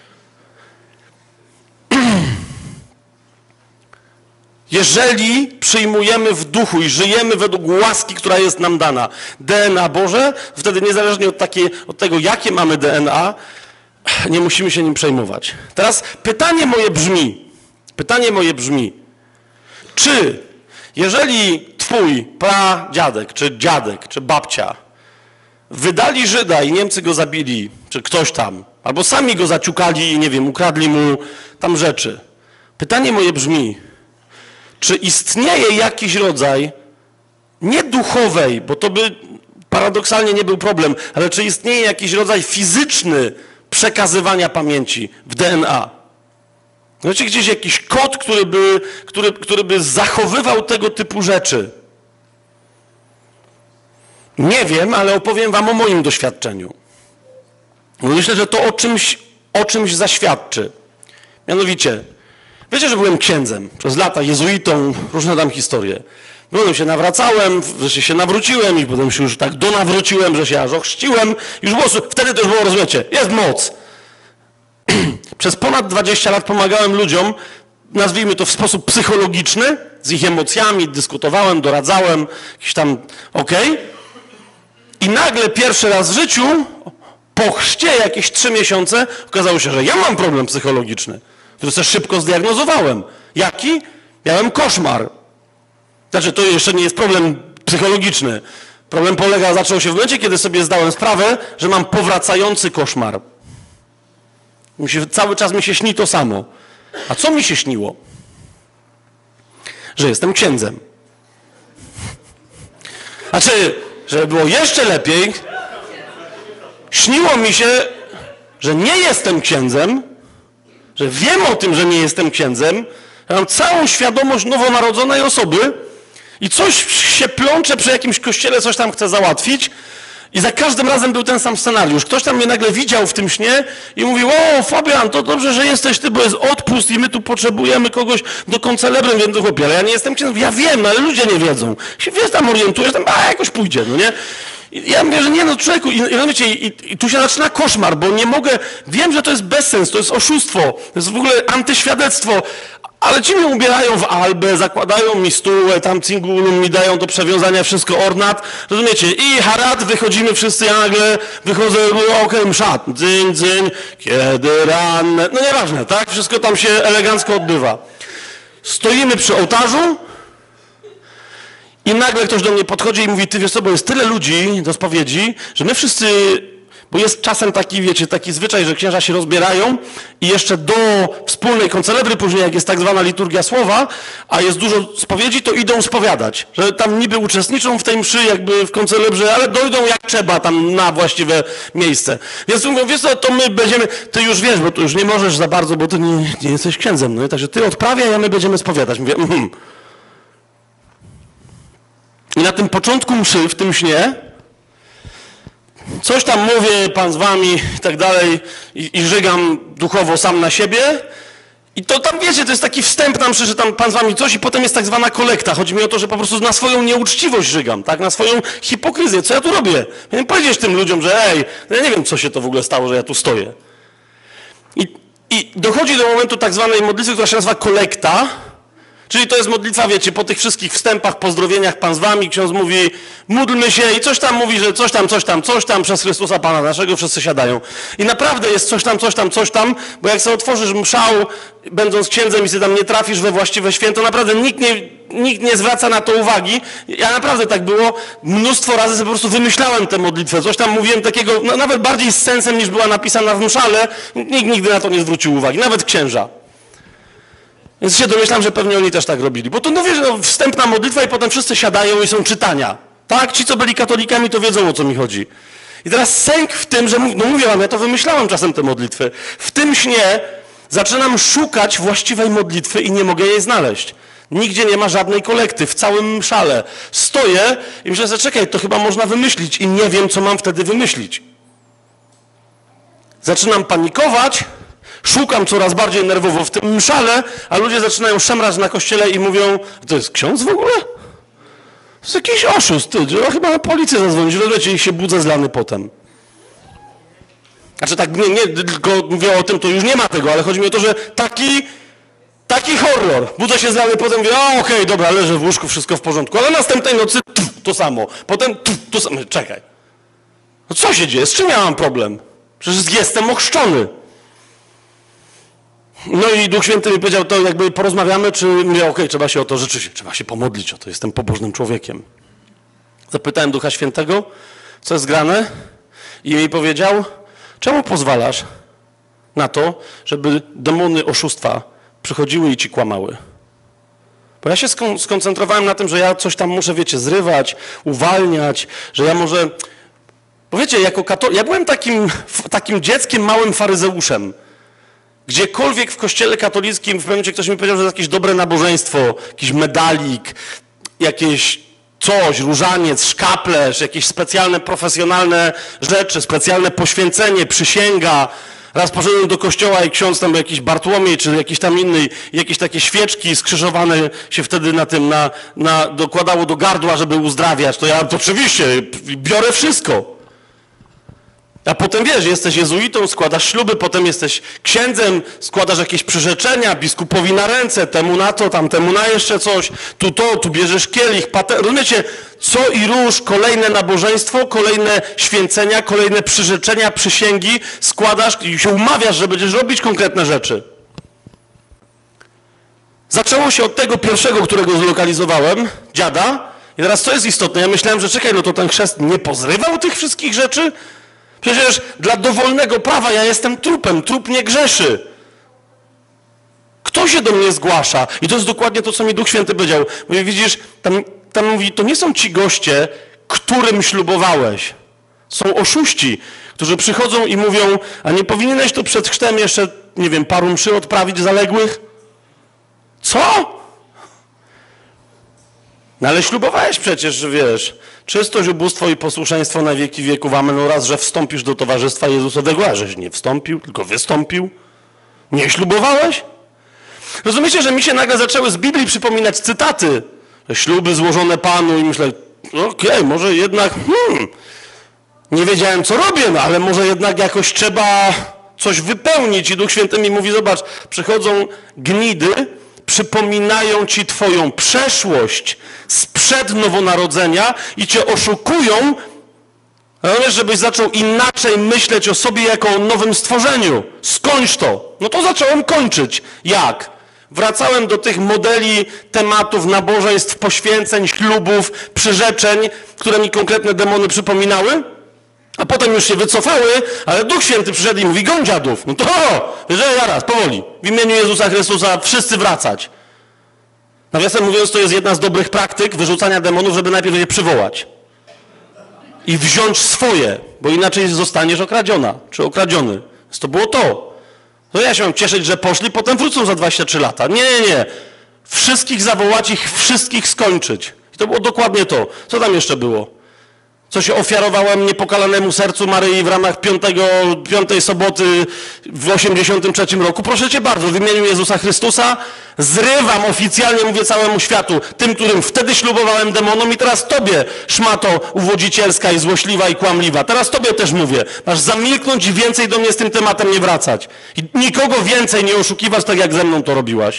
Jeżeli przyjmujemy w duchu i żyjemy według łaski, która jest nam dana, DNA Boże, wtedy niezależnie od tego, jakie mamy DNA, nie musimy się nim przejmować. Teraz pytanie moje brzmi, czy jeżeli twój pradziadek, czy dziadek, czy babcia wydali Żyda i Niemcy go zabili, czy ktoś tam, albo sami go zaciukali i nie wiem, ukradli mu tam rzeczy. Pytanie moje brzmi, czy istnieje jakiś rodzaj, nie duchowej, bo to by paradoksalnie nie był problem, ale czy istnieje jakiś rodzaj fizyczny przekazywania pamięci w DNA? Znaczy gdzieś jakiś kod, który by zachowywał tego typu rzeczy. Nie wiem, ale opowiem wam o moim doświadczeniu. Myślę, że to o czymś zaświadczy. Mianowicie, wiecie, że byłem księdzem przez lata, jezuitą, różne tam historie. Potem się nawracałem, wreszcie się nawróciłem i potem się już tak donawróciłem, że się aż ochrzciłem. Już było, wtedy też było, rozumiecie, jest moc. Przez ponad 20 lat pomagałem ludziom, nazwijmy to w sposób psychologiczny, z ich emocjami, dyskutowałem, doradzałem, jakiś tam, I nagle pierwszy raz w życiu, po chrzcie jakieś 3 miesiące, okazało się, że ja mam problem psychologiczny. który też szybko zdiagnozowałem. Jaki? Miałem koszmar. Znaczy, to jeszcze nie jest problem psychologiczny. Problem zaczął się w momencie, kiedy sobie zdałem sprawę, że mam powracający koszmar. Cały czas mi się śni to samo. A co mi się śniło? Że jestem księdzem. Znaczy, żeby było jeszcze lepiej, śniło mi się, że nie jestem księdzem, że wiem o tym, że nie jestem księdzem, że mam całą świadomość nowonarodzonej osoby i coś się plącze przy jakimś kościele, coś tam chcę załatwić i za każdym razem był ten sam scenariusz. Ktoś tam mnie nagle widział w tym śnie i mówił: o, Fabian, to dobrze, że jesteś ty, bo jest odpust i my tu potrzebujemy kogoś do koncelebrem, wiem, do chłopie, ale ja nie jestem księdzem. Ja wiem, no, ale ludzie nie wiedzą. Się wiesz, tam orientujesz, tam jakoś pójdzie, no nie? I ja mówię, że nie, no człowieku, i tu się zaczyna koszmar, bo nie mogę, wiem, że to jest bezsens, to jest oszustwo, to jest w ogóle antyświadectwo, ale ci mnie ubierają w albę, zakładają mi stół, tam cingulum mi dają do przewiązania wszystko ornat, rozumiecie? I harat, wychodzimy wszyscy, ja nagle wychodzę, okej, msza, dzyń, dzyń, kiedy ranne, no nieważne, tak? Wszystko tam się elegancko odbywa. Stoimy przy ołtarzu i nagle ktoś do mnie podchodzi i mówi: ty wiesz co, bo jest tyle ludzi do spowiedzi, że my wszyscy... Bo jest czasem taki, wiecie, taki zwyczaj, że księża się rozbierają i jeszcze do wspólnej koncelebry, później jak jest tak zwana liturgia słowa, a jest dużo spowiedzi, to idą spowiadać. Że tam niby uczestniczą w tej mszy, jakby w koncelebrze, ale dojdą jak trzeba tam na właściwe miejsce. Więc mówią: wiesz co, to my będziemy, ty już wiesz, bo tu już nie możesz za bardzo, bo ty nie jesteś księdzem, no i także ty odprawiaj, a my będziemy spowiadać. Mówię: I na tym początku mszy, w tym śnie, coś tam mówię, Pan z wami i tak dalej i żygam duchowo sam na siebie i to tam, wiecie, to jest taki wstęp na mszy, że tam Pan z wami coś i potem jest tak zwana kolekta. Chodzi mi o to, że po prostu na swoją nieuczciwość żygam, tak, na swoją hipokryzję. Co ja tu robię? Miałem powiedzieć tym ludziom, że ja nie wiem, co się to w ogóle stało, że ja tu stoję. I dochodzi do momentu tak zwanej modlitwy, która się nazywa kolekta. Czyli to jest modlitwa, wiecie, po tych wszystkich wstępach, pozdrowieniach Pan z wami, ksiądz mówi: módlmy się i coś tam mówi, że coś tam przez Chrystusa Pana naszego, wszyscy siadają. I naprawdę jest coś tam, bo jak sobie otworzysz mszał, będąc księdzem i sobie tam nie trafisz we właściwe święto, naprawdę nikt nie zwraca na to uwagi. Ja naprawdę tak było, mnóstwo razy sobie po prostu wymyślałem tę modlitwę, coś tam mówiłem takiego, no, nawet bardziej z sensem niż była napisana w mszale, nikt nigdy na to nie zwrócił uwagi, nawet księża. Więc się domyślam, że pewnie oni też tak robili. Bo to, no wiesz, no, wstępna modlitwa i potem wszyscy siadają i są czytania. Tak? Ci, co byli katolikami, to wiedzą, o co mi chodzi. I teraz sęk w tym, że, no mówię wam, ja to wymyślałem czasem te modlitwy. W tym śnie zaczynam szukać właściwej modlitwy i nie mogę jej znaleźć. Nigdzie nie ma żadnej kolekty, w całym mszale. Stoję i myślę, że czekaj, to chyba można wymyślić i nie wiem, co mam wtedy wymyślić. Zaczynam panikować, szukam coraz bardziej nerwowo w tym mszale, a ludzie zaczynają szemrać na kościele i mówią: to jest ksiądz w ogóle? To jest jakiś oszust, ty, że chyba na policję zadzwonić, rozumiecie, i się budzę zlany potem. Znaczy tak, nie tylko mówię o tym, to już nie ma tego, ale chodzi mi o to, że taki horror. Budzę się zlany, potem mówię: okej, dobra, leżę w łóżku, wszystko w porządku, ale następnej nocy to samo, potem to samo. Czekaj. No co się dzieje? Z czym ja mam problem? Przecież jestem ochrzczony. No i Duch Święty mi powiedział: to jakby porozmawiamy, czy mówię: okej, trzeba się o to, rzeczywiście, trzeba się pomodlić o to, jestem pobożnym człowiekiem. Zapytałem Ducha Świętego, co jest grane, i mi powiedział: czemu pozwalasz na to, żeby demony oszustwa przychodziły i ci kłamały? Bo ja się skoncentrowałem na tym, że ja coś tam muszę, wiecie, zrywać, uwalniać, że ja może... Bo wiecie, jako katolik, ja byłem takim dzieckiem, małym faryzeuszem. Gdziekolwiek w kościele katolickim w pewnym momencie ktoś mi powiedział, że to jakieś dobre nabożeństwo, jakiś medalik, jakieś coś, różaniec, szkaplerz, jakieś specjalne, profesjonalne rzeczy, specjalne poświęcenie, przysięga. Raz poszedłem do kościoła i ksiądz tam był jakiś Bartłomiej, czy jakiś tam inny, jakieś takie świeczki skrzyżowane się wtedy dokładało do gardła, żeby uzdrawiać. To ja oczywiście biorę wszystko. A potem wiesz, jesteś jezuitą, składasz śluby, potem jesteś księdzem, składasz jakieś przyrzeczenia, biskupowi na ręce, temu na to, tamtemu na jeszcze coś, tu bierzesz kielich, rozumiecie, co i róż, kolejne nabożeństwo, kolejne święcenia, kolejne przyrzeczenia, przysięgi składasz i się umawiasz, że będziesz robić konkretne rzeczy. Zaczęło się od tego pierwszego, którego zlokalizowałem, dziada. I teraz co jest istotne? Ja myślałem, że czekaj, no to ten chrzest nie pozrywał tych wszystkich rzeczy? Przecież dla dowolnego prawa ja jestem trupem, trup nie grzeszy. Kto się do mnie zgłasza? I to jest dokładnie to, co mi Duch Święty powiedział. Mówi, widzisz, tam mówi, to nie są ci goście, którym ślubowałeś. Są oszuści, którzy przychodzą i mówią, a nie powinieneś tu przed chrztem jeszcze, nie wiem, paru mszy odprawić zaległych? Co? No ale ślubowałeś przecież, że wiesz, czystość, ubóstwo i posłuszeństwo na wieki wieków, amen, oraz, że wstąpisz do towarzystwa Jezusowego, a żeś nie wstąpił, tylko wystąpił. Nie ślubowałeś? Rozumiecie, że mi się nagle zaczęły z Biblii przypominać cytaty, śluby złożone Panu i myślę, okej, może jednak, nie wiedziałem, co robię, no ale może jednak jakoś trzeba coś wypełnić. I Duch Święty mi mówi, zobacz, przychodzą gnidy, przypominają ci twoją przeszłość sprzed nowonarodzenia i cię oszukują, żebyś zaczął inaczej myśleć o sobie jako o nowym stworzeniu. Skończ to. No to zacząłem kończyć. Jak? Wracałem do tych modeli tematów, nabożeństw, poświęceń, ślubów, przyrzeczeń, które mi konkretne demony przypominały, a potem już się wycofały, ale Duch Święty przyszedł i mówi, goń dziadów. No to że zaraz, powoli. W imieniu Jezusa Chrystusa wszyscy wracać. Nawiasem mówiąc, to jest jedna z dobrych praktyk wyrzucania demonów, żeby najpierw je przywołać. I wziąć swoje, bo inaczej zostaniesz okradziona, czy okradziony. Więc to było to. No ja się mam cieszyć, że poszli, potem wrócą za 23 lata. Nie. Wszystkich zawołać, ich wszystkich skończyć. I to było dokładnie to. Co tam jeszcze było? Co się ofiarowałem niepokalanemu sercu Maryi w ramach piątej soboty w 83 roku. Proszę cię bardzo, w imieniu Jezusa Chrystusa zrywam oficjalnie, mówię całemu światu, tym, którym wtedy ślubowałem demonom i teraz tobie, szmato uwodzicielska i złośliwa i kłamliwa. Teraz tobie też mówię. Masz zamilknąć i więcej do mnie z tym tematem nie wracać. I nikogo więcej nie oszukiwać, tak jak ze mną to robiłaś.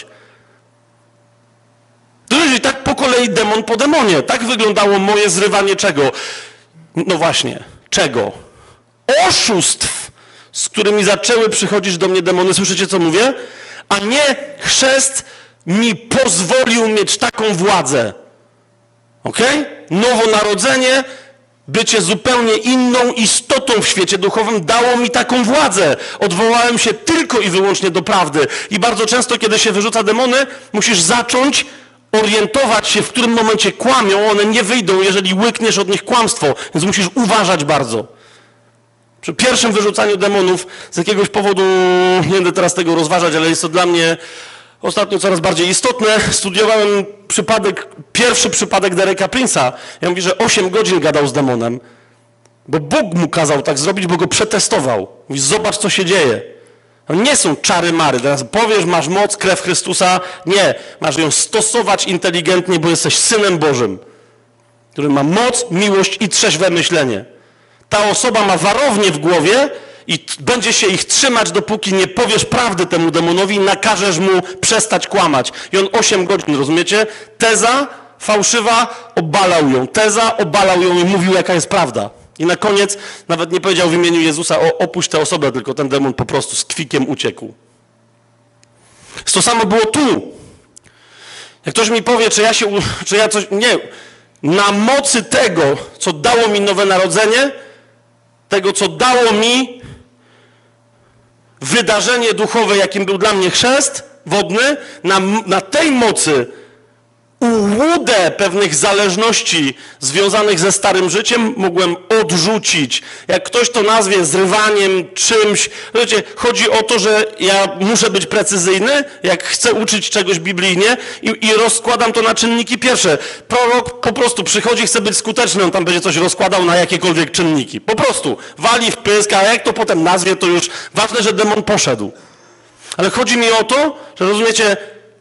I tak po kolei demon po demonie. Tak wyglądało moje zrywanie czego? No właśnie, czego? Oszustw, z którymi zaczęły przychodzić do mnie demony. Słyszycie, co mówię? A nie chrzest mi pozwolił mieć taką władzę. Okej? Nowonarodzenie, bycie zupełnie inną istotą w świecie duchowym dało mi taką władzę. Odwołałem się tylko i wyłącznie do prawdy. I bardzo często, kiedy się wyrzuca demony, musisz zacząć orientować się, w którym momencie kłamią, one nie wyjdą, jeżeli łykniesz od nich kłamstwo, więc musisz uważać bardzo. Przy pierwszym wyrzucaniu demonów z jakiegoś powodu, nie będę teraz tego rozważać, ale jest to dla mnie ostatnio coraz bardziej istotne, studiowałem pierwszy przypadek Dereka Prince'a. Ja mówię, że 8 godzin gadał z demonem, bo Bóg mu kazał tak zrobić, bo go przetestował. Mówi, zobacz, co się dzieje. Nie są czary-mary. Teraz powiesz, masz moc, krew Chrystusa. Nie. Masz ją stosować inteligentnie, bo jesteś Synem Bożym, który ma moc, miłość i trzeźwe myślenie. Ta osoba ma warownię w głowie i będzie się ich trzymać, dopóki nie powiesz prawdy temu demonowi i nakażesz mu przestać kłamać. I on 8 godzin, rozumiecie? Teza fałszywa, obalał ją. Teza, obalał ją i mówił, jaka jest prawda. I na koniec nawet nie powiedział w imieniu Jezusa, opuść tę osobę, tylko ten demon po prostu z kwikiem uciekł. To samo było tu. Jak ktoś mi powie, czy ja coś... Nie. Na mocy tego, co dało mi nowe narodzenie, tego, co dało mi wydarzenie duchowe, jakim był dla mnie chrzest wodny, na tej mocy ułudę pewnych zależności związanych ze starym życiem mogłem odrzucić. Jak ktoś to nazwie zrywaniem, czymś. Wiecie, chodzi o to, że ja muszę być precyzyjny, jak chcę uczyć czegoś biblijnie i rozkładam to na czynniki pierwsze. Prorok po prostu przychodzi, chce być skuteczny, on tam będzie coś rozkładał na jakiekolwiek czynniki. Po prostu wali w pysk, a jak to potem nazwie, to już ważne, że demon poszedł. Ale chodzi mi o to, że rozumiecie,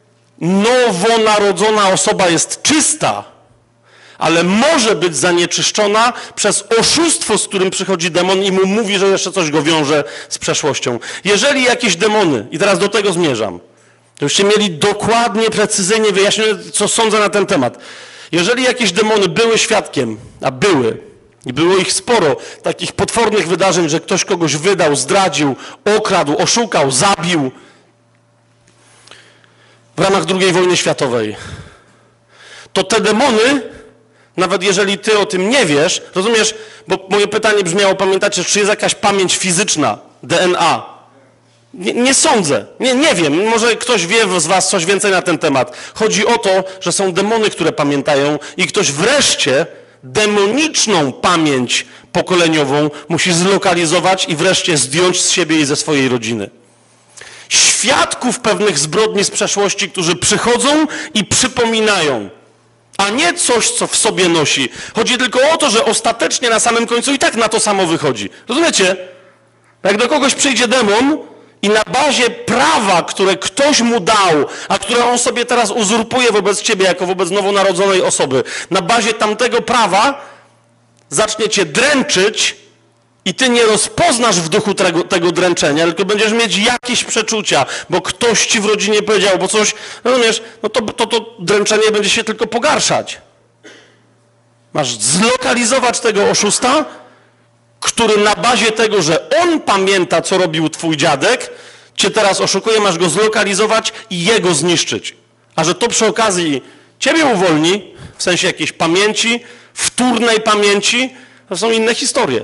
nowonarodzona osoba jest czysta, ale może być zanieczyszczona przez oszustwo, z którym przychodzi demon i mu mówi, że jeszcze coś go wiąże z przeszłością. Jeżeli jakieś demony, i teraz do tego zmierzam, żebyście mieli dokładnie, precyzyjnie wyjaśnione, co sądzę na ten temat. Jeżeli jakieś demony były świadkiem, a były, i było ich sporo, takich potwornych wydarzeń, że ktoś kogoś wydał, zdradził, okradł, oszukał, zabił, w ramach II wojny światowej, to te demony, nawet jeżeli ty o tym nie wiesz, rozumiesz, bo moje pytanie brzmiało, pamiętacie, czy jest jakaś pamięć fizyczna, DNA? Nie sądzę, nie wiem, może ktoś wie z was coś więcej na ten temat. Chodzi o to, że są demony, które pamiętają i ktoś wreszcie demoniczną pamięć pokoleniową musi zlokalizować i wreszcie zdjąć z siebie i ze swojej rodziny. Świadków pewnych zbrodni z przeszłości, którzy przychodzą i przypominają, a nie coś, co w sobie nosi. Chodzi tylko o to, że ostatecznie na samym końcu i tak na to samo wychodzi. Rozumiecie? Jak do kogoś przyjdzie demon i na bazie prawa, które ktoś mu dał, a które on sobie teraz uzurpuje wobec ciebie jako wobec nowonarodzonej osoby, na bazie tamtego prawa zacznie cię dręczyć i ty nie rozpoznasz w duchu tego dręczenia, tylko będziesz mieć jakieś przeczucia, bo ktoś ci w rodzinie powiedział, bo coś, rozumiesz, no to dręczenie będzie się tylko pogarszać. Masz zlokalizować tego oszusta, który na bazie tego, że on pamięta, co robił twój dziadek, cię teraz oszukuje, masz go zlokalizować i jego zniszczyć. A że to przy okazji ciebie uwolni, w sensie jakiejś pamięci, wtórnej pamięci, to są inne historie.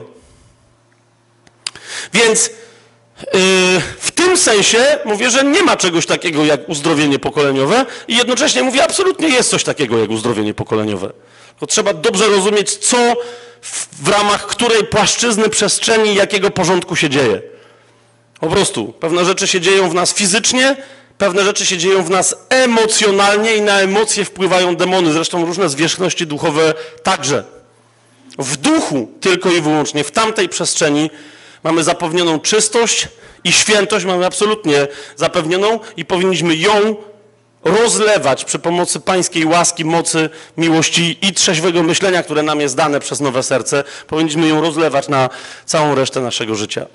Więc w tym sensie mówię, że nie ma czegoś takiego jak uzdrowienie pokoleniowe i jednocześnie mówię, absolutnie jest coś takiego jak uzdrowienie pokoleniowe. To trzeba dobrze rozumieć, co w ramach której płaszczyzny przestrzeni, jakiego porządku się dzieje. Po prostu pewne rzeczy się dzieją w nas fizycznie, pewne rzeczy się dzieją w nas emocjonalnie i na emocje wpływają demony, zresztą różne zwierzchności duchowe także. W duchu tylko i wyłącznie, w tamtej przestrzeni mamy zapewnioną czystość i świętość, mamy absolutnie zapewnioną i powinniśmy ją rozlewać przy pomocy pańskiej łaski, mocy, miłości i trzeźwego myślenia, które nam jest dane przez nowe serce. Powinniśmy ją rozlewać na całą resztę naszego życia.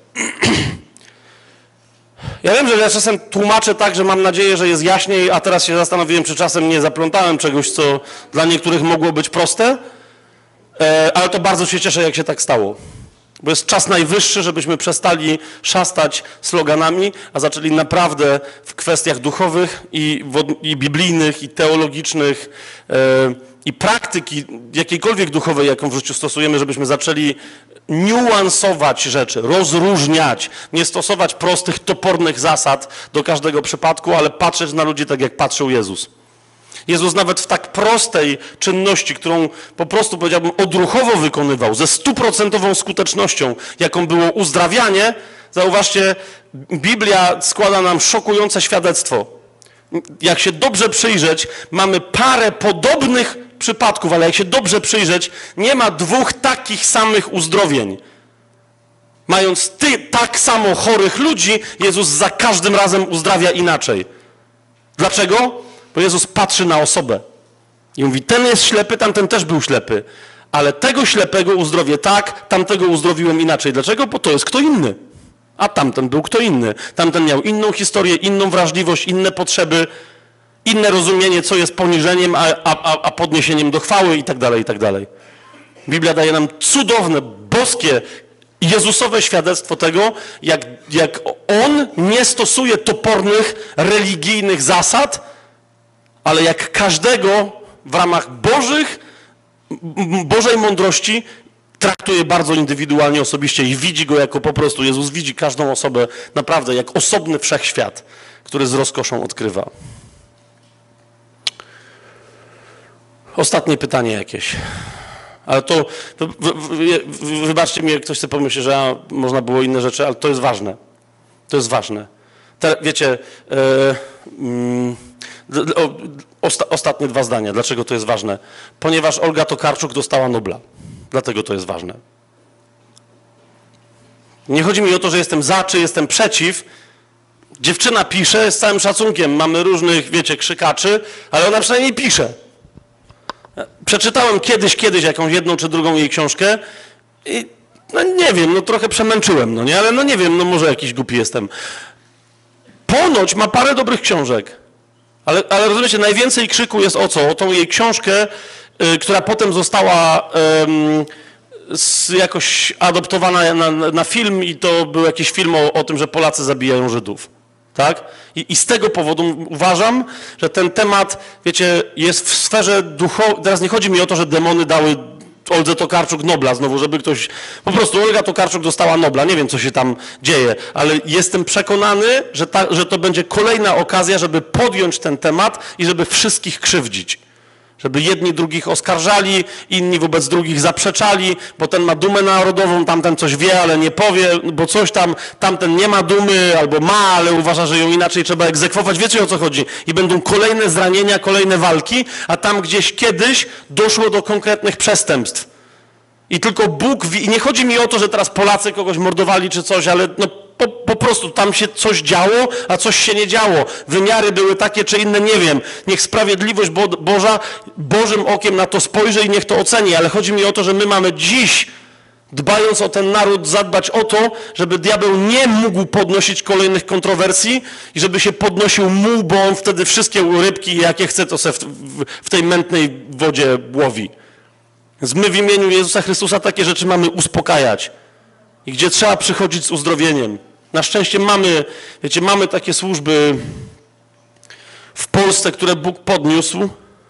Ja wiem, że ja czasem tłumaczę tak, że mam nadzieję, że jest jaśniej, a teraz się zastanowiłem, czy czasem nie zaplątałem czegoś, co dla niektórych mogło być proste, ale to bardzo się cieszę, jak się tak stało. Bo jest czas najwyższy, żebyśmy przestali szastać sloganami, a zaczęli naprawdę w kwestiach duchowych i biblijnych, i teologicznych, i praktyki jakiejkolwiek duchowej, jaką w życiu stosujemy, żebyśmy zaczęli niuansować rzeczy, rozróżniać, nie stosować prostych, topornych zasad do każdego przypadku, ale patrzeć na ludzi tak, jak patrzył Jezus. Jezus nawet w tak prostej czynności, którą po prostu, powiedziałbym, odruchowo wykonywał, ze 100% skutecznością, jaką było uzdrawianie, zauważcie, Biblia składa nam szokujące świadectwo. Jak się dobrze przyjrzeć, mamy parę podobnych przypadków, ale jak się dobrze przyjrzeć, nie ma dwóch takich samych uzdrowień. Mając tak samo chorych ludzi, Jezus za każdym razem uzdrawia inaczej. Dlaczego? Bo Jezus patrzy na osobę i mówi, ten jest ślepy, tamten też był ślepy, ale tego ślepego uzdrowię tak, tamtego uzdrowiłem inaczej. Dlaczego? Bo to jest kto inny, a tamten był kto inny. Tamten miał inną historię, inną wrażliwość, inne potrzeby, inne rozumienie, co jest poniżeniem, a podniesieniem do chwały i tak dalej, i tak dalej. Biblia daje nam cudowne, boskie, Jezusowe świadectwo tego, jak On nie stosuje topornych, religijnych zasad, ale jak każdego w ramach Bożej mądrości traktuje bardzo indywidualnie, osobiście i widzi go jako po prostu, Jezus widzi każdą osobę naprawdę jak osobny wszechświat, który z rozkoszą odkrywa. Ostatnie pytanie jakieś. Ale to wybaczcie mi, jak ktoś sobie pomyśli, że można było inne rzeczy, ale to jest ważne. To jest ważne. Wiecie, ostatnie dwa zdania. Dlaczego to jest ważne? Ponieważ Olga Tokarczuk dostała Nobla. Dlatego to jest ważne. Nie chodzi mi o to, że jestem za, czy jestem przeciw. Dziewczyna pisze z całym szacunkiem. Mamy różnych, wiecie, krzykaczy, ale ona przynajmniej pisze. Przeczytałem kiedyś jakąś jedną czy drugą jej książkę i no nie wiem, no trochę przemęczyłem, no nie, ale no nie wiem, no może jakiś głupi jestem. Ponoć ma parę dobrych książek, ale rozumiecie, najwięcej krzyku jest o co? O tą jej książkę, która potem została jakoś adoptowana na film i to był jakiś film o tym, że Polacy zabijają Żydów. Tak? I z tego powodu uważam, że ten temat, wiecie, jest w sferze duchowej. Teraz nie chodzi mi o to, że demony dały Oldze Tokarczuk Nobla znowu, żeby ktoś... Po prostu Olga Tokarczuk dostała Nobla, nie wiem, co się tam dzieje, ale jestem przekonany, że to będzie kolejna okazja, żeby podjąć ten temat i żeby wszystkich krzywdzić. Żeby jedni drugich oskarżali, inni wobec drugich zaprzeczali, bo ten ma dumę narodową, tamten coś wie, ale nie powie, bo coś tam, tamten nie ma dumy, albo ma, ale uważa, że ją inaczej trzeba egzekwować. Wiecie, o co chodzi? I będą kolejne zranienia, kolejne walki, a tam gdzieś kiedyś doszło do konkretnych przestępstw. I tylko Bóg, i nie chodzi mi o to, że teraz Polacy kogoś mordowali czy coś, ale no po prostu tam się coś działo, a coś się nie działo. Wymiary były takie czy inne, nie wiem. Niech sprawiedliwość Boża Bożym okiem na to spojrzy i niech to oceni, ale chodzi mi o to, że my mamy dziś, dbając o ten naród, zadbać o to, żeby diabeł nie mógł podnosić kolejnych kontrowersji i żeby się podnosił muł, bo on wtedy wszystkie rybki, jakie chce, to se w tej mętnej wodzie łowi. Więc my w imieniu Jezusa Chrystusa takie rzeczy mamy uspokajać. I gdzie trzeba przychodzić z uzdrowieniem. Na szczęście mamy, wiecie, mamy takie służby w Polsce, które Bóg podniósł.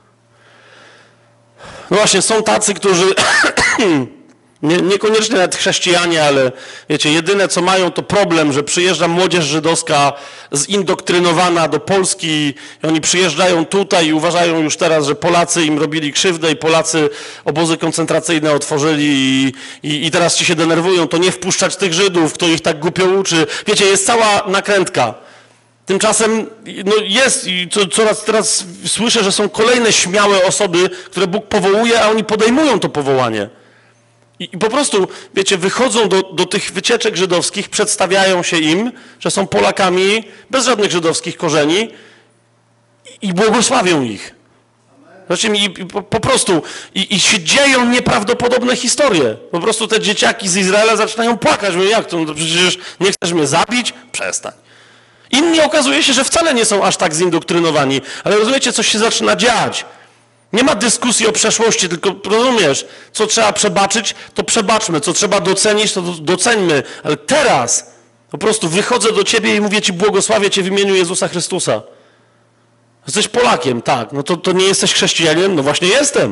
No właśnie, są tacy, którzy niekoniecznie nawet chrześcijanie, ale wiecie, jedyne co mają to problem, że przyjeżdża młodzież żydowska zindoktrynowana do Polski i oni przyjeżdżają tutaj i uważają już teraz, że Polacy im robili krzywdę i Polacy obozy koncentracyjne otworzyli i teraz ci się denerwują, to nie wpuszczać tych Żydów, kto ich tak głupio uczy. Wiecie, jest cała nakrętka. Tymczasem no jest i coraz teraz słyszę, że są kolejne śmiałe osoby, które Bóg powołuje, a oni podejmują to powołanie. I po prostu, wiecie, wychodzą do tych wycieczek żydowskich, przedstawiają się im, że są Polakami bez żadnych żydowskich korzeni i błogosławią ich. Znaczy, po prostu i się dzieją nieprawdopodobne historie. Po prostu te dzieciaki z Izraela zaczynają płakać. Mówią, jak to? No przecież nie chcesz mnie zabić? Przestań. Inni okazuje się, że wcale nie są aż tak zindoktrynowani, ale rozumiecie, coś się zaczyna dziać. Nie ma dyskusji o przeszłości, tylko rozumiesz, co trzeba przebaczyć, to przebaczmy, co trzeba docenić, to doceńmy. Ale teraz po prostu wychodzę do ciebie i mówię ci, błogosławię cię w imieniu Jezusa Chrystusa. Jesteś Polakiem, tak. No to nie jesteś chrześcijaninem? No właśnie jestem.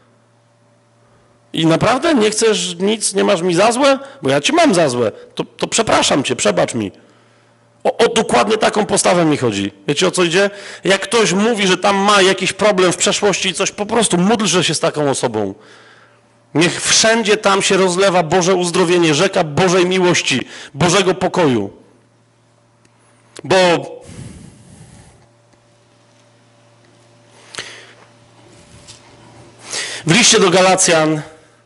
I naprawdę nie chcesz nic, nie masz mi za złe? Bo ja ci mam za złe. To przepraszam cię, przebacz mi. O dokładnie taką postawę mi chodzi. Wiecie, o co idzie? Jak ktoś mówi, że tam ma jakiś problem w przeszłości i coś, po prostu módlże się z taką osobą. Niech wszędzie tam się rozlewa Boże uzdrowienie, rzeka Bożej miłości, Bożego pokoju. Bo w liście do Galacjan,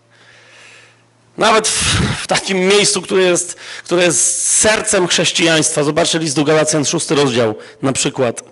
nawet w takim miejscu, które jest sercem chrześcijaństwa. Zobaczcie list do Galacjan, 6 rozdział na przykład.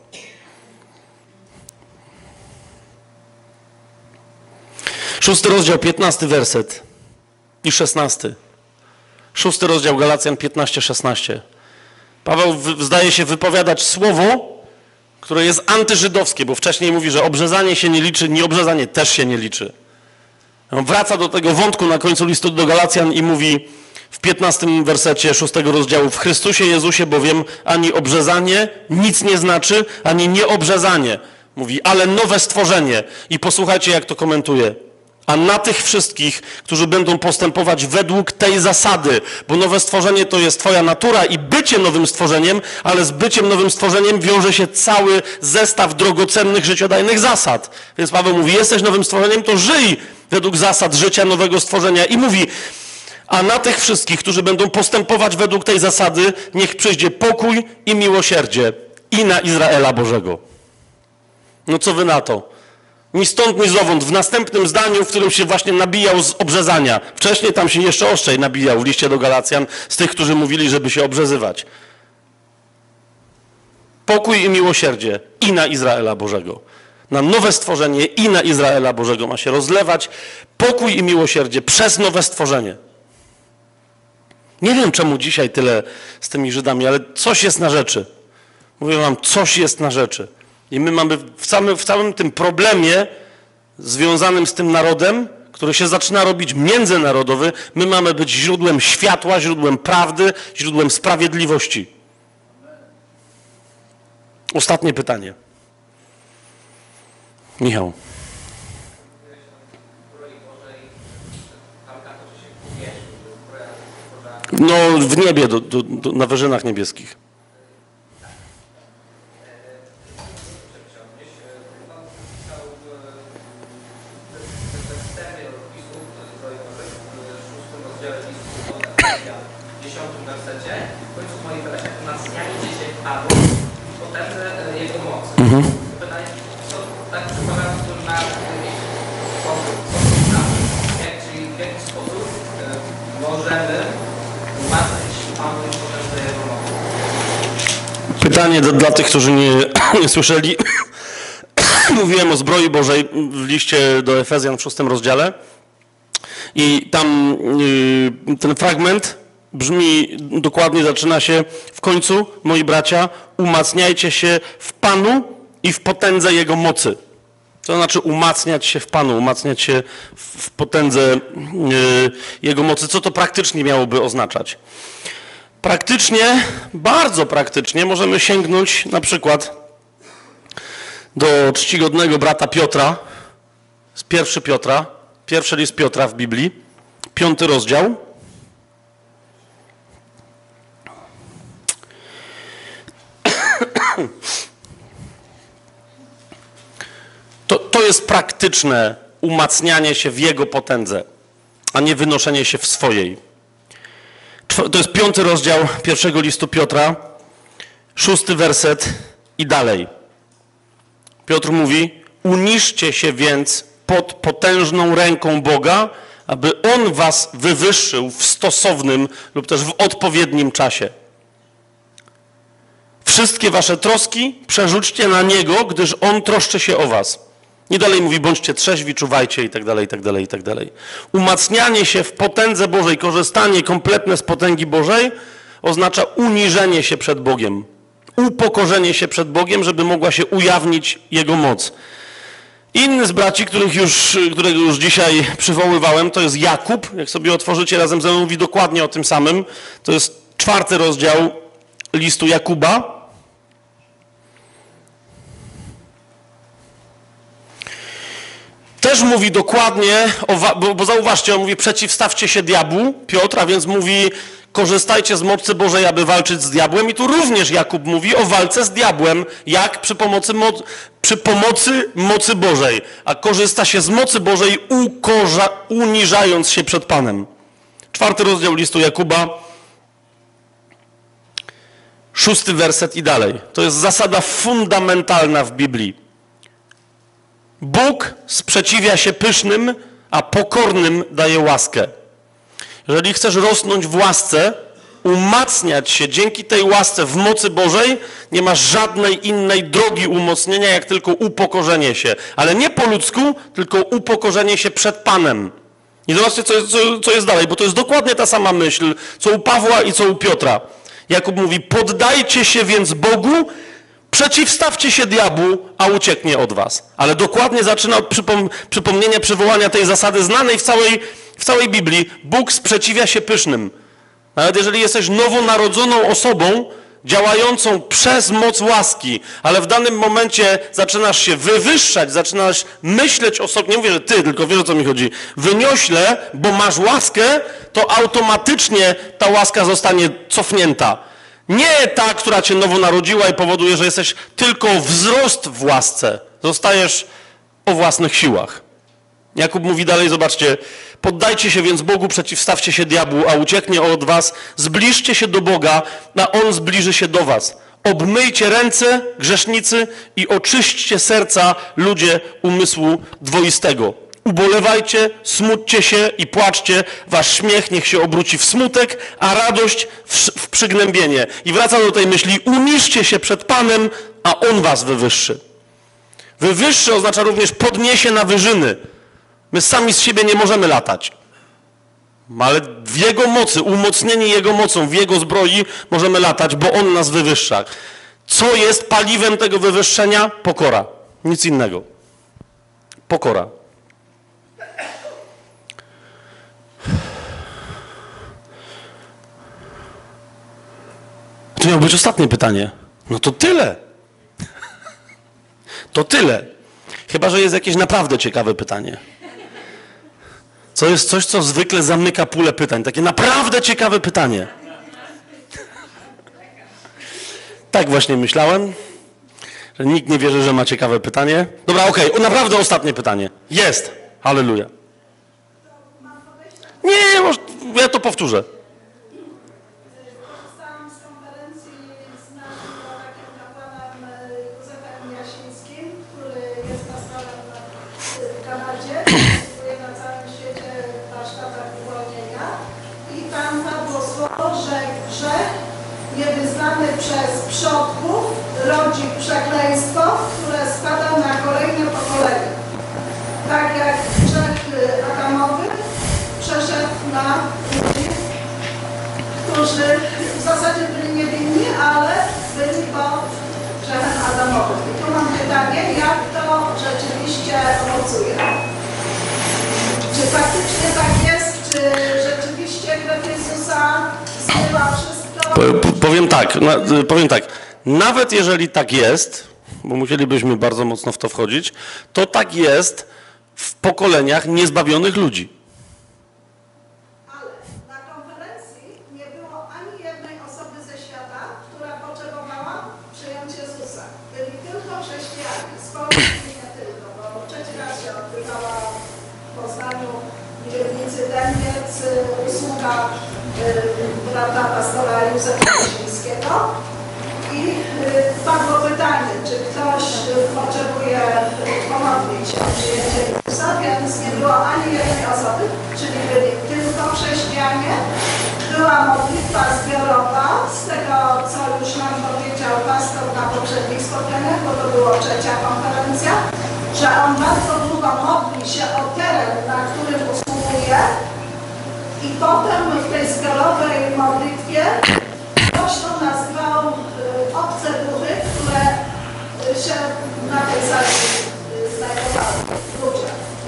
Szósty rozdział, 15 werset i 16. 6 rozdział Galacjan, 15-16. Paweł zdaje się wypowiadać słowo, które jest antyżydowskie, bo wcześniej mówi, że obrzezanie się nie liczy, nieobrzezanie też się nie liczy. On wraca do tego wątku na końcu listu do Galacjan i mówi w 15 wersecie 6 rozdziału: w Chrystusie Jezusie bowiem ani obrzezanie nic nie znaczy, ani nieobrzezanie. Mówi, ale nowe stworzenie. I posłuchajcie, jak to komentuje. A na tych wszystkich, którzy będą postępować według tej zasady, bo nowe stworzenie to jest twoja natura i bycie nowym stworzeniem, ale z byciem nowym stworzeniem wiąże się cały zestaw drogocennych, życiodajnych zasad. Więc Paweł mówi, jesteś nowym stworzeniem, to żyj według zasad życia nowego stworzenia. I mówi, a na tych wszystkich, którzy będą postępować według tej zasady, niech przyjdzie pokój i miłosierdzie i na Izraela Bożego. No co wy na to? Ni stąd, ni zowąd. W następnym zdaniu, w którym się właśnie nabijał z obrzezania. Wcześniej tam się jeszcze ostrzej nabijał w liście do Galacjan z tych, którzy mówili, żeby się obrzezywać. Pokój i miłosierdzie i na Izraela Bożego. Na nowe stworzenie i na Izraela Bożego ma się rozlewać pokój i miłosierdzie przez nowe stworzenie. Nie wiem, czemu dzisiaj tyle z tymi Żydami, ale coś jest na rzeczy. Mówię wam, coś jest na rzeczy. I my mamy w całym tym problemie związanym z tym narodem, który się zaczyna robić międzynarodowy, my mamy być źródłem światła, źródłem prawdy, źródłem sprawiedliwości. Ostatnie pytanie. Michał. No, w niebie, na wyżynach niebieskich. Pytanie dla tych, którzy nie słyszeli. Mówiłem o zbroi Bożej w liście do Efezjan w 6 rozdziale. I tam ten fragment brzmi dokładnie, zaczyna się w końcu, moi bracia, umacniajcie się w Panu i w potędze Jego mocy. To znaczy umacniać się w Panu, umacniać się w potędze Jego mocy. Co to praktycznie miałoby oznaczać? Praktycznie, bardzo praktycznie możemy sięgnąć na przykład do czcigodnego brata Piotra, z 1 Piotra, pierwszy list Piotra w Biblii, 5 rozdział. To jest praktyczne umacnianie się w Jego potędze, a nie wynoszenie się w swojej. To jest 5 rozdział 1 listu Piotra, 6 werset i dalej. Piotr mówi, uniżcie się więc pod potężną ręką Boga, aby On was wywyższył w stosownym lub też w odpowiednim czasie. Wszystkie wasze troski przerzućcie na Niego, gdyż On troszczy się o was. Nie dalej mówi, bądźcie trzeźwi, czuwajcie i tak dalej, i tak dalej, i tak dalej. Umacnianie się w potędze Bożej, korzystanie kompletne z potęgi Bożej oznacza uniżenie się przed Bogiem. Upokorzenie się przed Bogiem, żeby mogła się ujawnić Jego moc. Inny z braci, którego już dzisiaj przywoływałem, to jest Jakub. Jak sobie otworzycie razem ze mną, mówi dokładnie o tym samym. To jest 4 rozdział listu Jakuba. Też mówi dokładnie, bo zauważcie, on mówi, przeciwstawcie się diabłu, Piotr, a więc mówi, korzystajcie z mocy Bożej, aby walczyć z diabłem. I tu również Jakub mówi o walce z diabłem, jak przy pomocy mocy Bożej. A korzysta się z mocy Bożej, uniżając się przed Panem. 4 rozdział listu Jakuba, 6 werset i dalej. To jest zasada fundamentalna w Biblii. Bóg sprzeciwia się pysznym, a pokornym daje łaskę. Jeżeli chcesz rosnąć w łasce, umacniać się dzięki tej łasce w mocy Bożej, nie masz żadnej innej drogi umocnienia, jak tylko upokorzenie się. Ale nie po ludzku, tylko upokorzenie się przed Panem. I zobaczcie, co jest dalej, bo to jest dokładnie ta sama myśl, co u Pawła i co u Piotra. Jakub mówi, poddajcie się więc Bogu, przeciwstawcie się diabłu, a ucieknie od was. Ale dokładnie zaczyna od przypomnienia, przywołania tej zasady znanej w całej Biblii. Bóg sprzeciwia się pysznym. Nawet jeżeli jesteś nowonarodzoną osobą, działającą przez moc łaski, ale w danym momencie zaczynasz się wywyższać, zaczynasz myśleć o sobie, nie mówię, że ty, tylko wiesz, o co mi chodzi, wyniośle, bo masz łaskę, to automatycznie ta łaska zostanie cofnięta. Nie ta, która cię nowo narodziła i powoduje, że jesteś tylko wzrost w łasce. Zostajesz o własnych siłach. Jakub mówi dalej, zobaczcie, poddajcie się więc Bogu, przeciwstawcie się diabłu, a ucieknie od was, zbliżcie się do Boga, a On zbliży się do was. Obmyjcie ręce, grzesznicy, i oczyśćcie serca, ludzie umysłu dwoistego. Ubolewajcie, smućcie się i płaczcie, wasz śmiech niech się obróci w smutek, a radość w przygnębienie. I wracam do tej myśli, uniżcie się przed Panem, a On was wywyższy. Wywyższy oznacza również podniesie na wyżyny. My sami z siebie nie możemy latać. Ale w Jego mocy, umocnieni Jego mocą, w Jego zbroi możemy latać, bo On nas wywyższa. Co jest paliwem tego wywyższenia? Pokora. Nic innego. Pokora. To miało być ostatnie pytanie. No to tyle. To tyle. Chyba że jest jakieś naprawdę ciekawe pytanie. Co jest coś, co zwykle zamyka pulę pytań. Takie naprawdę ciekawe pytanie. Tak właśnie myślałem, że nikt nie wierzy, że ma ciekawe pytanie. Dobra, okej, naprawdę ostatnie pytanie. Jest. Halleluja. Nie, ja to powtórzę. Korzystałam z konferencji z naszym rodakiem kapłanem Józefem Jasińskim, który jest pastorem w Kanadzie, pracuje na całym świecie w warsztatach uwolnienia. I tam padło słowo, że grzech niewyznany przez przodków rodzi przekleństwo, które spada na kolejne pokolenia. Tak jak grzech Adamowy przeszedł na ludzi, którzy w zasadzie byli niewinni, ale byli pod grzechem Adamowym. I tu mam pytanie, jak to rzeczywiście owocuje? Czy faktycznie tak jest? Czy rzeczywiście krew Jezusa zmywa wszystko? Powiem tak. Nawet jeżeli tak jest, bo musielibyśmy bardzo mocno w to wchodzić, to tak jest w pokoleniach niezbawionych ludzi. Ale na konferencji nie było ani jednej osoby ze świata, która potrzebowała przyjąć Jezusa. Byli tylko chrześcijanie, z Polski nie tylko, bo trzeci raz się odbywała w Poznaniu w dzielnicy Dębiec usługa brata pastora Józefa Jasińskiego. I padło pytanie, czy ktoś potrzebuje pomodlić się o przyjęcie Jezusa, więc nie było ani jednej osoby, czyli byli tylko chrześcijanie. Była modlitwa zbiorowa, z tego co już nam powiedział pastor na poprzednich spotkaniach, bo to była trzecia konferencja, że on bardzo długo modli się o teren, na którym usługuje i potem w tej zbiorowej modlitwie ktoś to nazwał obce duchy, które się na tej sali znajdowały, ludzie.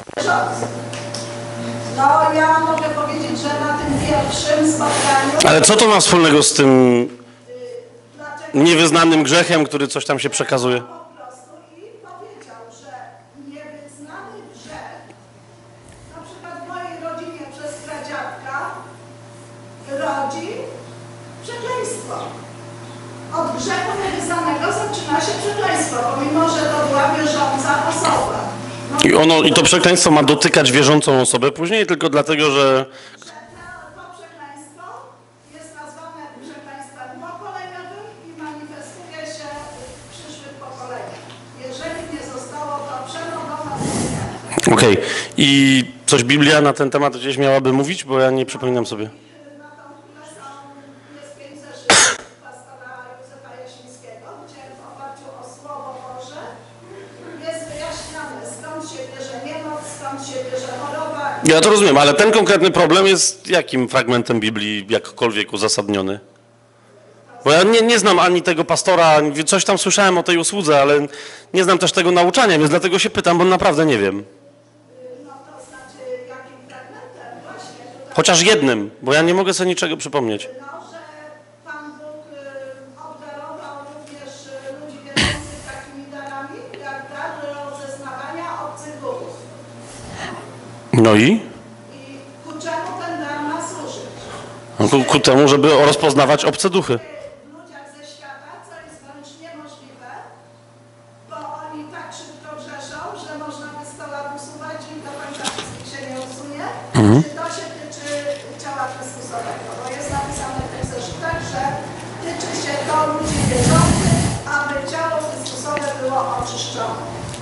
No ja mogę powiedzieć, że na tym pierwszym spotkaniu... Ale co to ma wspólnego z tym niewyznanym grzechem, który coś tam się przekazuje? Po prostu i powiedział, że niewyznany grzech, na przykład w mojej rodzinie przez pradziadka, rodzi przekleństwo. Od grzechu niewyznanego zaczyna się przekleństwo, pomimo że to była wierząca osoba. I to przekleństwo ma dotykać wierzącą osobę później, tylko dlatego, że... To przekleństwo jest nazwane przekleństwem pokoleniowym i manifestuje się w przyszłych pokoleniach. Jeżeli nie zostało to przerobione, to nie. Okej. I coś Biblia na ten temat gdzieś miałaby mówić? Bo ja nie przypominam sobie. Na tą chwilę jest 5 zeszytów pastora Józefa Jasińskiego, gdzie w oparciu o Słowo Boże jest wyjaśniane, skąd się bierze niemoc, skąd się bierze choroba. Ja to rozumiem, ale ten konkretny problem jest jakim fragmentem Biblii jakkolwiek uzasadniony? Bo ja nie znam ani tego pastora, coś tam słyszałem o tej usłudze, ale nie znam też tego nauczania, więc dlatego się pytam, bo naprawdę nie wiem. No to znaczy jakim fragmentem? Właśnie tutaj, Chociaż jednym, bo ja nie mogę sobie niczego przypomnieć. no, że Pan Bóg obdarował również ludzi wierzących takimi darami, jak dar rozeznawania obcych duchów. No i? I ku czemu ten dar ma służyć? No, ku temu, żeby rozpoznawać obce duchy. W ludziach ze świata, co jest wręcz niemożliwe, bo oni tak szybko grzeszą, że można by 100 lat usuwać i do końca wszystkich się nie usunie. Czy to się tyczy ciała Chrystusowego? Bo jest napisane w tych zeszytach, że tyczy się to ludzi wierzących, aby ciało Chrystusowe było oczyszczone.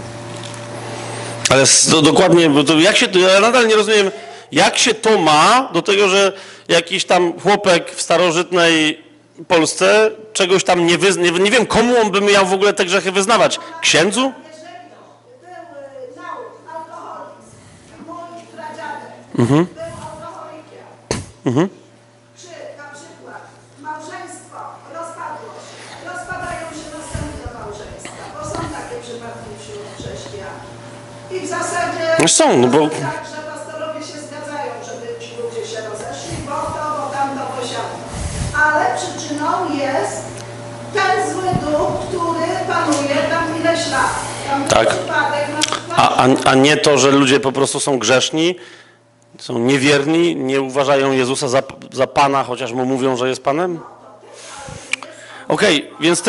Ale dokładnie, bo to jak się, ja nadal nie rozumiem, jak się to ma do tego, że jakiś tam chłopek w starożytnej Polsce czegoś tam nie wiem, komu on by miał w ogóle te grzechy wyznawać? Księdzu? Jeżeli był nauk, alkoholizm, mój pradziadek był alkoholikiem, czy na przykład małżeństwo rozpadło się, rozpadają się następne małżeństwa, bo są takie przypadki wśród chrześcijan. I w zasadzie Są, no bo... tak, że pastorowie się zgadzają, żeby ci ludzie się rozeszli, bo to, bo tamto, bo siamto. Ale przyczyną jest ten zły duch, który panuje tam ileś lat. Tam Tak. był przypadek na przykład, A nie to, że ludzie po prostu są grzeszni, są niewierni, nie uważają Jezusa za Pana, chociaż mu mówią, że jest Panem? Okej, więc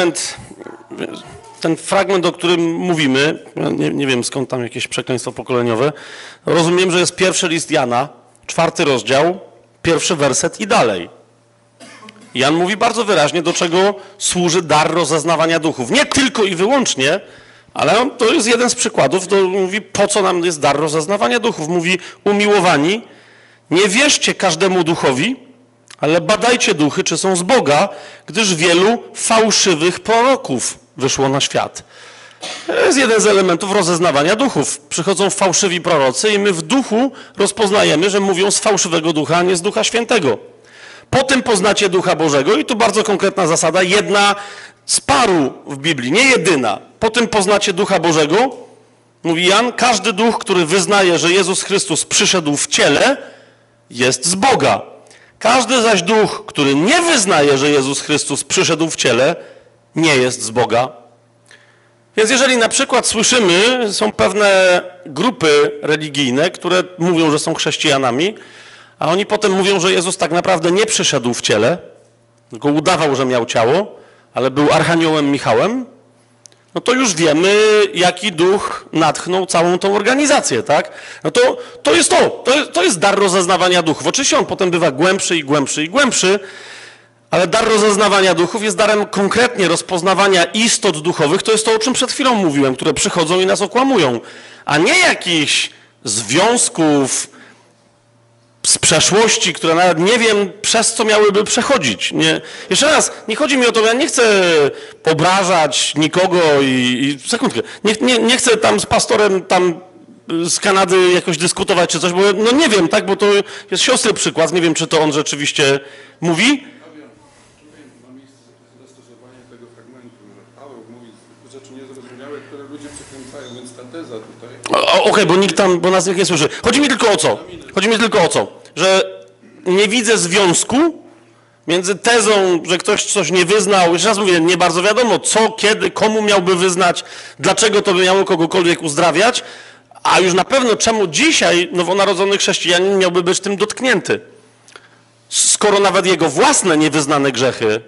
ten fragment, o którym mówimy, nie wiem skąd tam jakieś przekleństwo pokoleniowe, rozumiem, że jest pierwszy list Jana, 4 rozdział, 1 werset i dalej. Jan mówi bardzo wyraźnie, do czego służy dar rozeznawania duchów. Nie tylko i wyłącznie, ale to jest jeden z przykładów, mówi, po co nam jest dar rozeznawania duchów. Mówi, umiłowani, nie wierzcie każdemu duchowi, ale badajcie duchy, czy są z Boga, gdyż wielu fałszywych proroków wyszło na świat. To jest jeden z elementów rozeznawania duchów. Przychodzą fałszywi prorocy i my w duchu rozpoznajemy, że mówią z fałszywego ducha, a nie z Ducha Świętego. Po tym poznacie Ducha Bożego i tu bardzo konkretna zasada, jedna z paru w Biblii, nie jedyna. Po tym poznacie Ducha Bożego, mówi Jan, każdy duch, który wyznaje, że Jezus Chrystus przyszedł w ciele, jest z Boga. Każdy zaś duch, który nie wyznaje, że Jezus Chrystus przyszedł w ciele, nie jest z Boga. Więc jeżeli na przykład słyszymy, są pewne grupy religijne, które mówią, że są chrześcijanami, a oni potem mówią, że Jezus tak naprawdę nie przyszedł w ciele, tylko udawał, że miał ciało, ale był archaniołem Michałem, no to już wiemy, jaki duch natchnął całą tą organizację, tak? No to jest dar rozeznawania duchów. Oczywiście on potem bywa głębszy i głębszy i głębszy, ale dar rozeznawania duchów jest darem konkretnie rozpoznawania istot duchowych. To jest to, o czym przed chwilą mówiłem, które przychodzą i nas okłamują, a nie jakichś związków z przeszłości, które nawet nie wiem, przez co miałyby przechodzić. Nie, jeszcze raz, nie chodzi mi o to, ja nie chcę obrażać nikogo sekundkę, nie chcę tam z pastorem tam z Kanady jakoś dyskutować czy coś, bo no nie wiem, tak, bo to jest siostry przykład, nie wiem, czy to on rzeczywiście mówi. Tutaj ma miejsce zastosowanie tego fragmentu, że Paweł mówi rzeczy niezrozumiałe, które ludzie przekręcają, więc ta teza tutaj... Okej, bo nikt tam, bo nas nikt nie słyszy. Chodzi mi tylko o co, że nie widzę związku między tezą, że ktoś coś nie wyznał, jeszcze raz mówię, nie bardzo wiadomo co, kiedy, komu miałby wyznać, dlaczego to by miało kogokolwiek uzdrawiać, a już na pewno czemu dzisiaj nowonarodzony chrześcijanin miałby być tym dotknięty. Skoro nawet jego własne niewyznane grzechy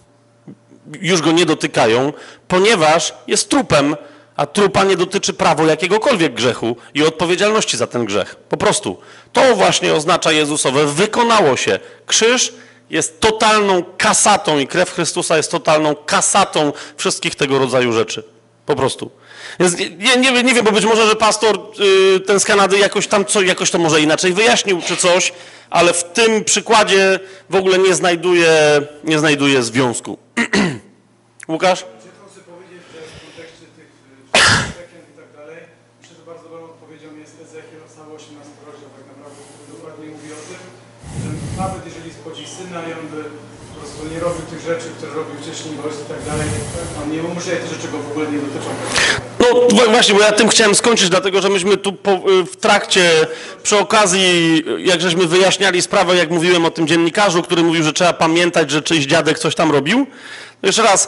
już go nie dotykają, ponieważ jest trupem, a trupa nie dotyczy prawo jakiegokolwiek grzechu i odpowiedzialności za ten grzech. Po prostu. To właśnie oznacza Jezusowe wykonało się. Krzyż jest totalną kasatą i krew Chrystusa jest totalną kasatą wszystkich tego rodzaju rzeczy. Po prostu. Więc nie wiem, bo być może, że pastor ten z Kanady jakoś to może inaczej wyjaśnił czy coś, ale w tym przykładzie w ogóle nie znajduje związku. Łukasz? Chcę powiedzieć, że w kontekście tych przekleństw i tak dalej, myślę, że bardzo dobrą odpowiedzią jest Ezechiel, cały 18 rozdział tak naprawdę, który dokładnie mówi o tym, że nawet jeżeli spłodzi syna i on by po prostu nie robił tych rzeczy, które robił wcześniej, bo i tak dalej, on nie umrze i te rzeczy go w ogóle nie dotyczą. No właśnie, bo ja tym chciałem skończyć, dlatego że myśmy tu w trakcie, przy okazji, jak żeśmy wyjaśniali sprawę, jak mówiłem o tym dziennikarzu, który mówił, że trzeba pamiętać, że czyjś dziadek coś tam robił. Jeszcze raz,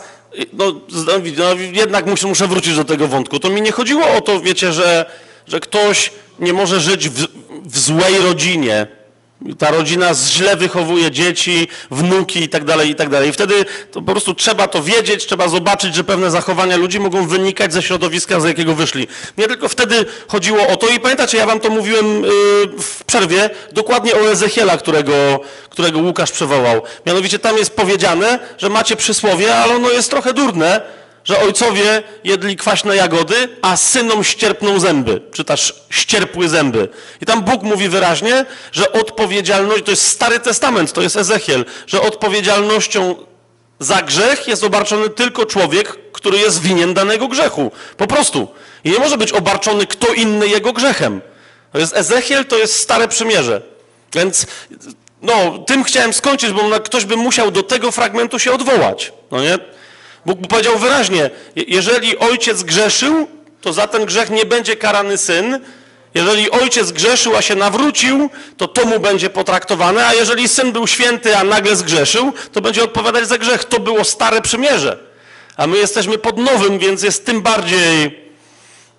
jednak muszę wrócić do tego wątku. To mi nie chodziło o to, wiecie, że ktoś nie może żyć w złej rodzinie. Ta rodzina źle wychowuje dzieci, wnuki i tak dalej, i tak dalej. I wtedy to po prostu trzeba to wiedzieć, trzeba zobaczyć, że pewne zachowania ludzi mogą wynikać ze środowiska, z jakiego wyszli. Mnie tylko wtedy chodziło o to i pamiętacie, ja wam to mówiłem w przerwie, dokładnie o Ezechiela, którego Łukasz przywołał. Mianowicie tam jest powiedziane, że macie przysłowie, ale ono jest trochę durne, że ojcowie jedli kwaśne jagody, a synom ścierpną zęby, czy też ścierpły zęby. I tam Bóg mówi wyraźnie, że odpowiedzialność, to jest Stary Testament, to jest Ezechiel, że odpowiedzialnością za grzech jest obarczony tylko człowiek, który jest winien danego grzechu. Po prostu. I nie może być obarczony kto inny jego grzechem. To jest Ezechiel, to jest Stare Przymierze. Więc tym chciałem skończyć, bo ktoś by musiał do tego fragmentu się odwołać. No nie? Bóg powiedział wyraźnie, jeżeli ojciec grzeszył, to za ten grzech nie będzie karany syn. Jeżeli ojciec grzeszył, a się nawrócił, to mu będzie potraktowane, a jeżeli syn był święty, a nagle zgrzeszył, to będzie odpowiadać za grzech. To było Stare Przymierze. A my jesteśmy pod nowym, więc jest tym bardziej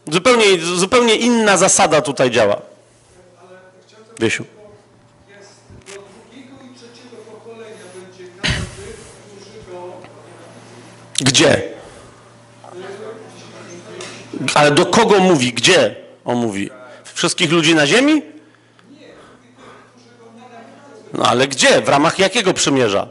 Zupełnie inna zasada tutaj działa. Wiesiu. Jest do drugiego i trzeciego pokolenia będzie każdy, którzy go... Gdzie? Ale do kogo mówi? Gdzie on mówi? Wszystkich ludzi na ziemi? No ale gdzie? W ramach jakiego przymierza?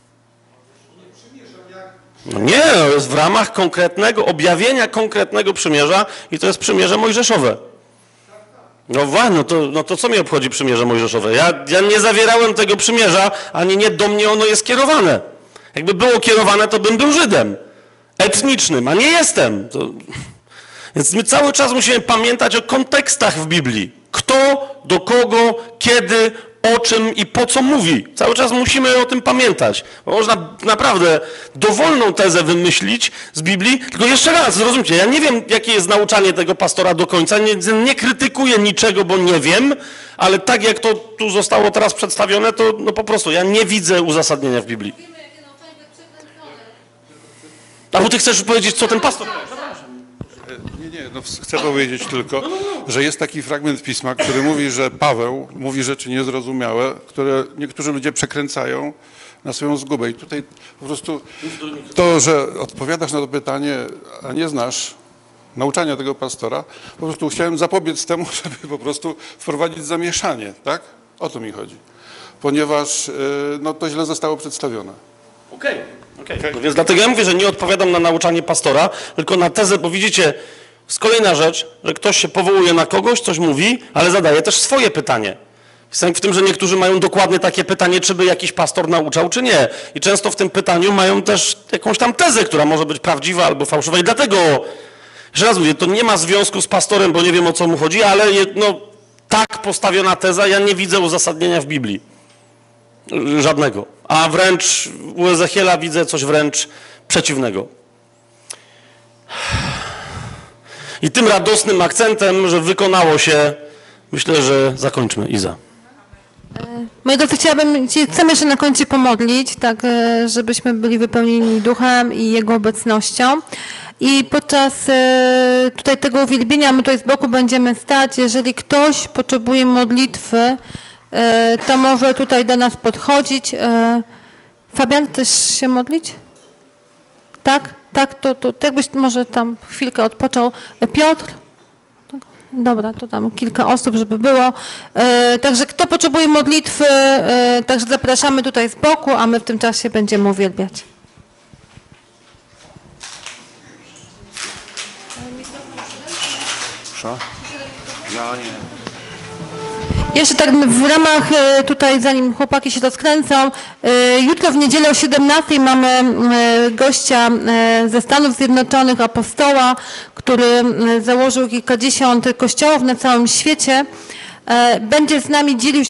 No nie, no jest w ramach konkretnego, objawienia konkretnego przymierza i to jest przymierze mojżeszowe. No właśnie, no to co mi obchodzi przymierze mojżeszowe? Ja nie zawierałem tego przymierza, ani nie do mnie ono jest kierowane. Jakby było kierowane, to bym był Żydem etnicznym, a nie jestem. Więc my cały czas musimy pamiętać o kontekstach w Biblii. Kto, do kogo, kiedy, o czym i po co mówi. Cały czas musimy o tym pamiętać. Bo można naprawdę dowolną tezę wymyślić z Biblii. Tylko jeszcze raz, zrozumcie, ja nie wiem, jakie jest nauczanie tego pastora do końca. Nie krytykuję niczego, bo nie wiem, ale tak jak to tu zostało teraz przedstawione, to no po prostu ja nie widzę uzasadnienia w Biblii. A bo ty chcesz powiedzieć, co ten pastor... Nie, no chcę powiedzieć tylko, że jest taki fragment pisma, który mówi, że Paweł mówi rzeczy niezrozumiałe, które niektórzy ludzie przekręcają na swoją zgubę. I tutaj po prostu to, że odpowiadasz na to pytanie, a nie znasz nauczania tego pastora, po prostu chciałem zapobiec temu, żeby po prostu wprowadzić zamieszanie, tak? O to mi chodzi. Ponieważ no, to źle zostało przedstawione. Okej. No więc dlatego ja mówię, że nie odpowiadam na nauczanie pastora, tylko na tezę, bo widzicie, jest kolejna rzecz, że ktoś się powołuje na kogoś, coś mówi, ale zadaje też swoje pytanie. Sęk w tym, że niektórzy mają dokładnie takie pytanie, czy by jakiś pastor nauczał, czy nie. I często w tym pytaniu mają też jakąś tam tezę, która może być prawdziwa albo fałszywa. I dlatego, jeszcze raz mówię, to nie ma związku z pastorem, bo nie wiem, o co mu chodzi, ale no, tak postawiona teza, ja nie widzę uzasadnienia w Biblii. Żadnego. A wręcz u Ezechiela widzę coś wręcz przeciwnego. I tym radosnym akcentem, że wykonało się, myślę, że zakończmy. Iza. Moi drodzy, chcemy jeszcze na końcu pomodlić, tak, żebyśmy byli wypełnieni duchem i Jego obecnością. I podczas tutaj tego uwielbienia, my tutaj z boku będziemy stać, jeżeli ktoś potrzebuje modlitwy, to może tutaj do nas podchodzić. Fabian, chcesz się modlić? Tak? Tak, to jakbyś może tam chwilkę odpoczął. Piotr? Dobra, to tam kilka osób, żeby było. Także kto potrzebuje modlitwy, także zapraszamy tutaj z boku, a my w tym czasie będziemy uwielbiać. Ja nie. Jeszcze tak w ramach tutaj, zanim chłopaki się rozkręcą, jutro w niedzielę o 17 mamy gościa ze Stanów Zjednoczonych, apostoła, który założył kilkadziesiąt kościołów na całym świecie. Będzie z nami dzielił się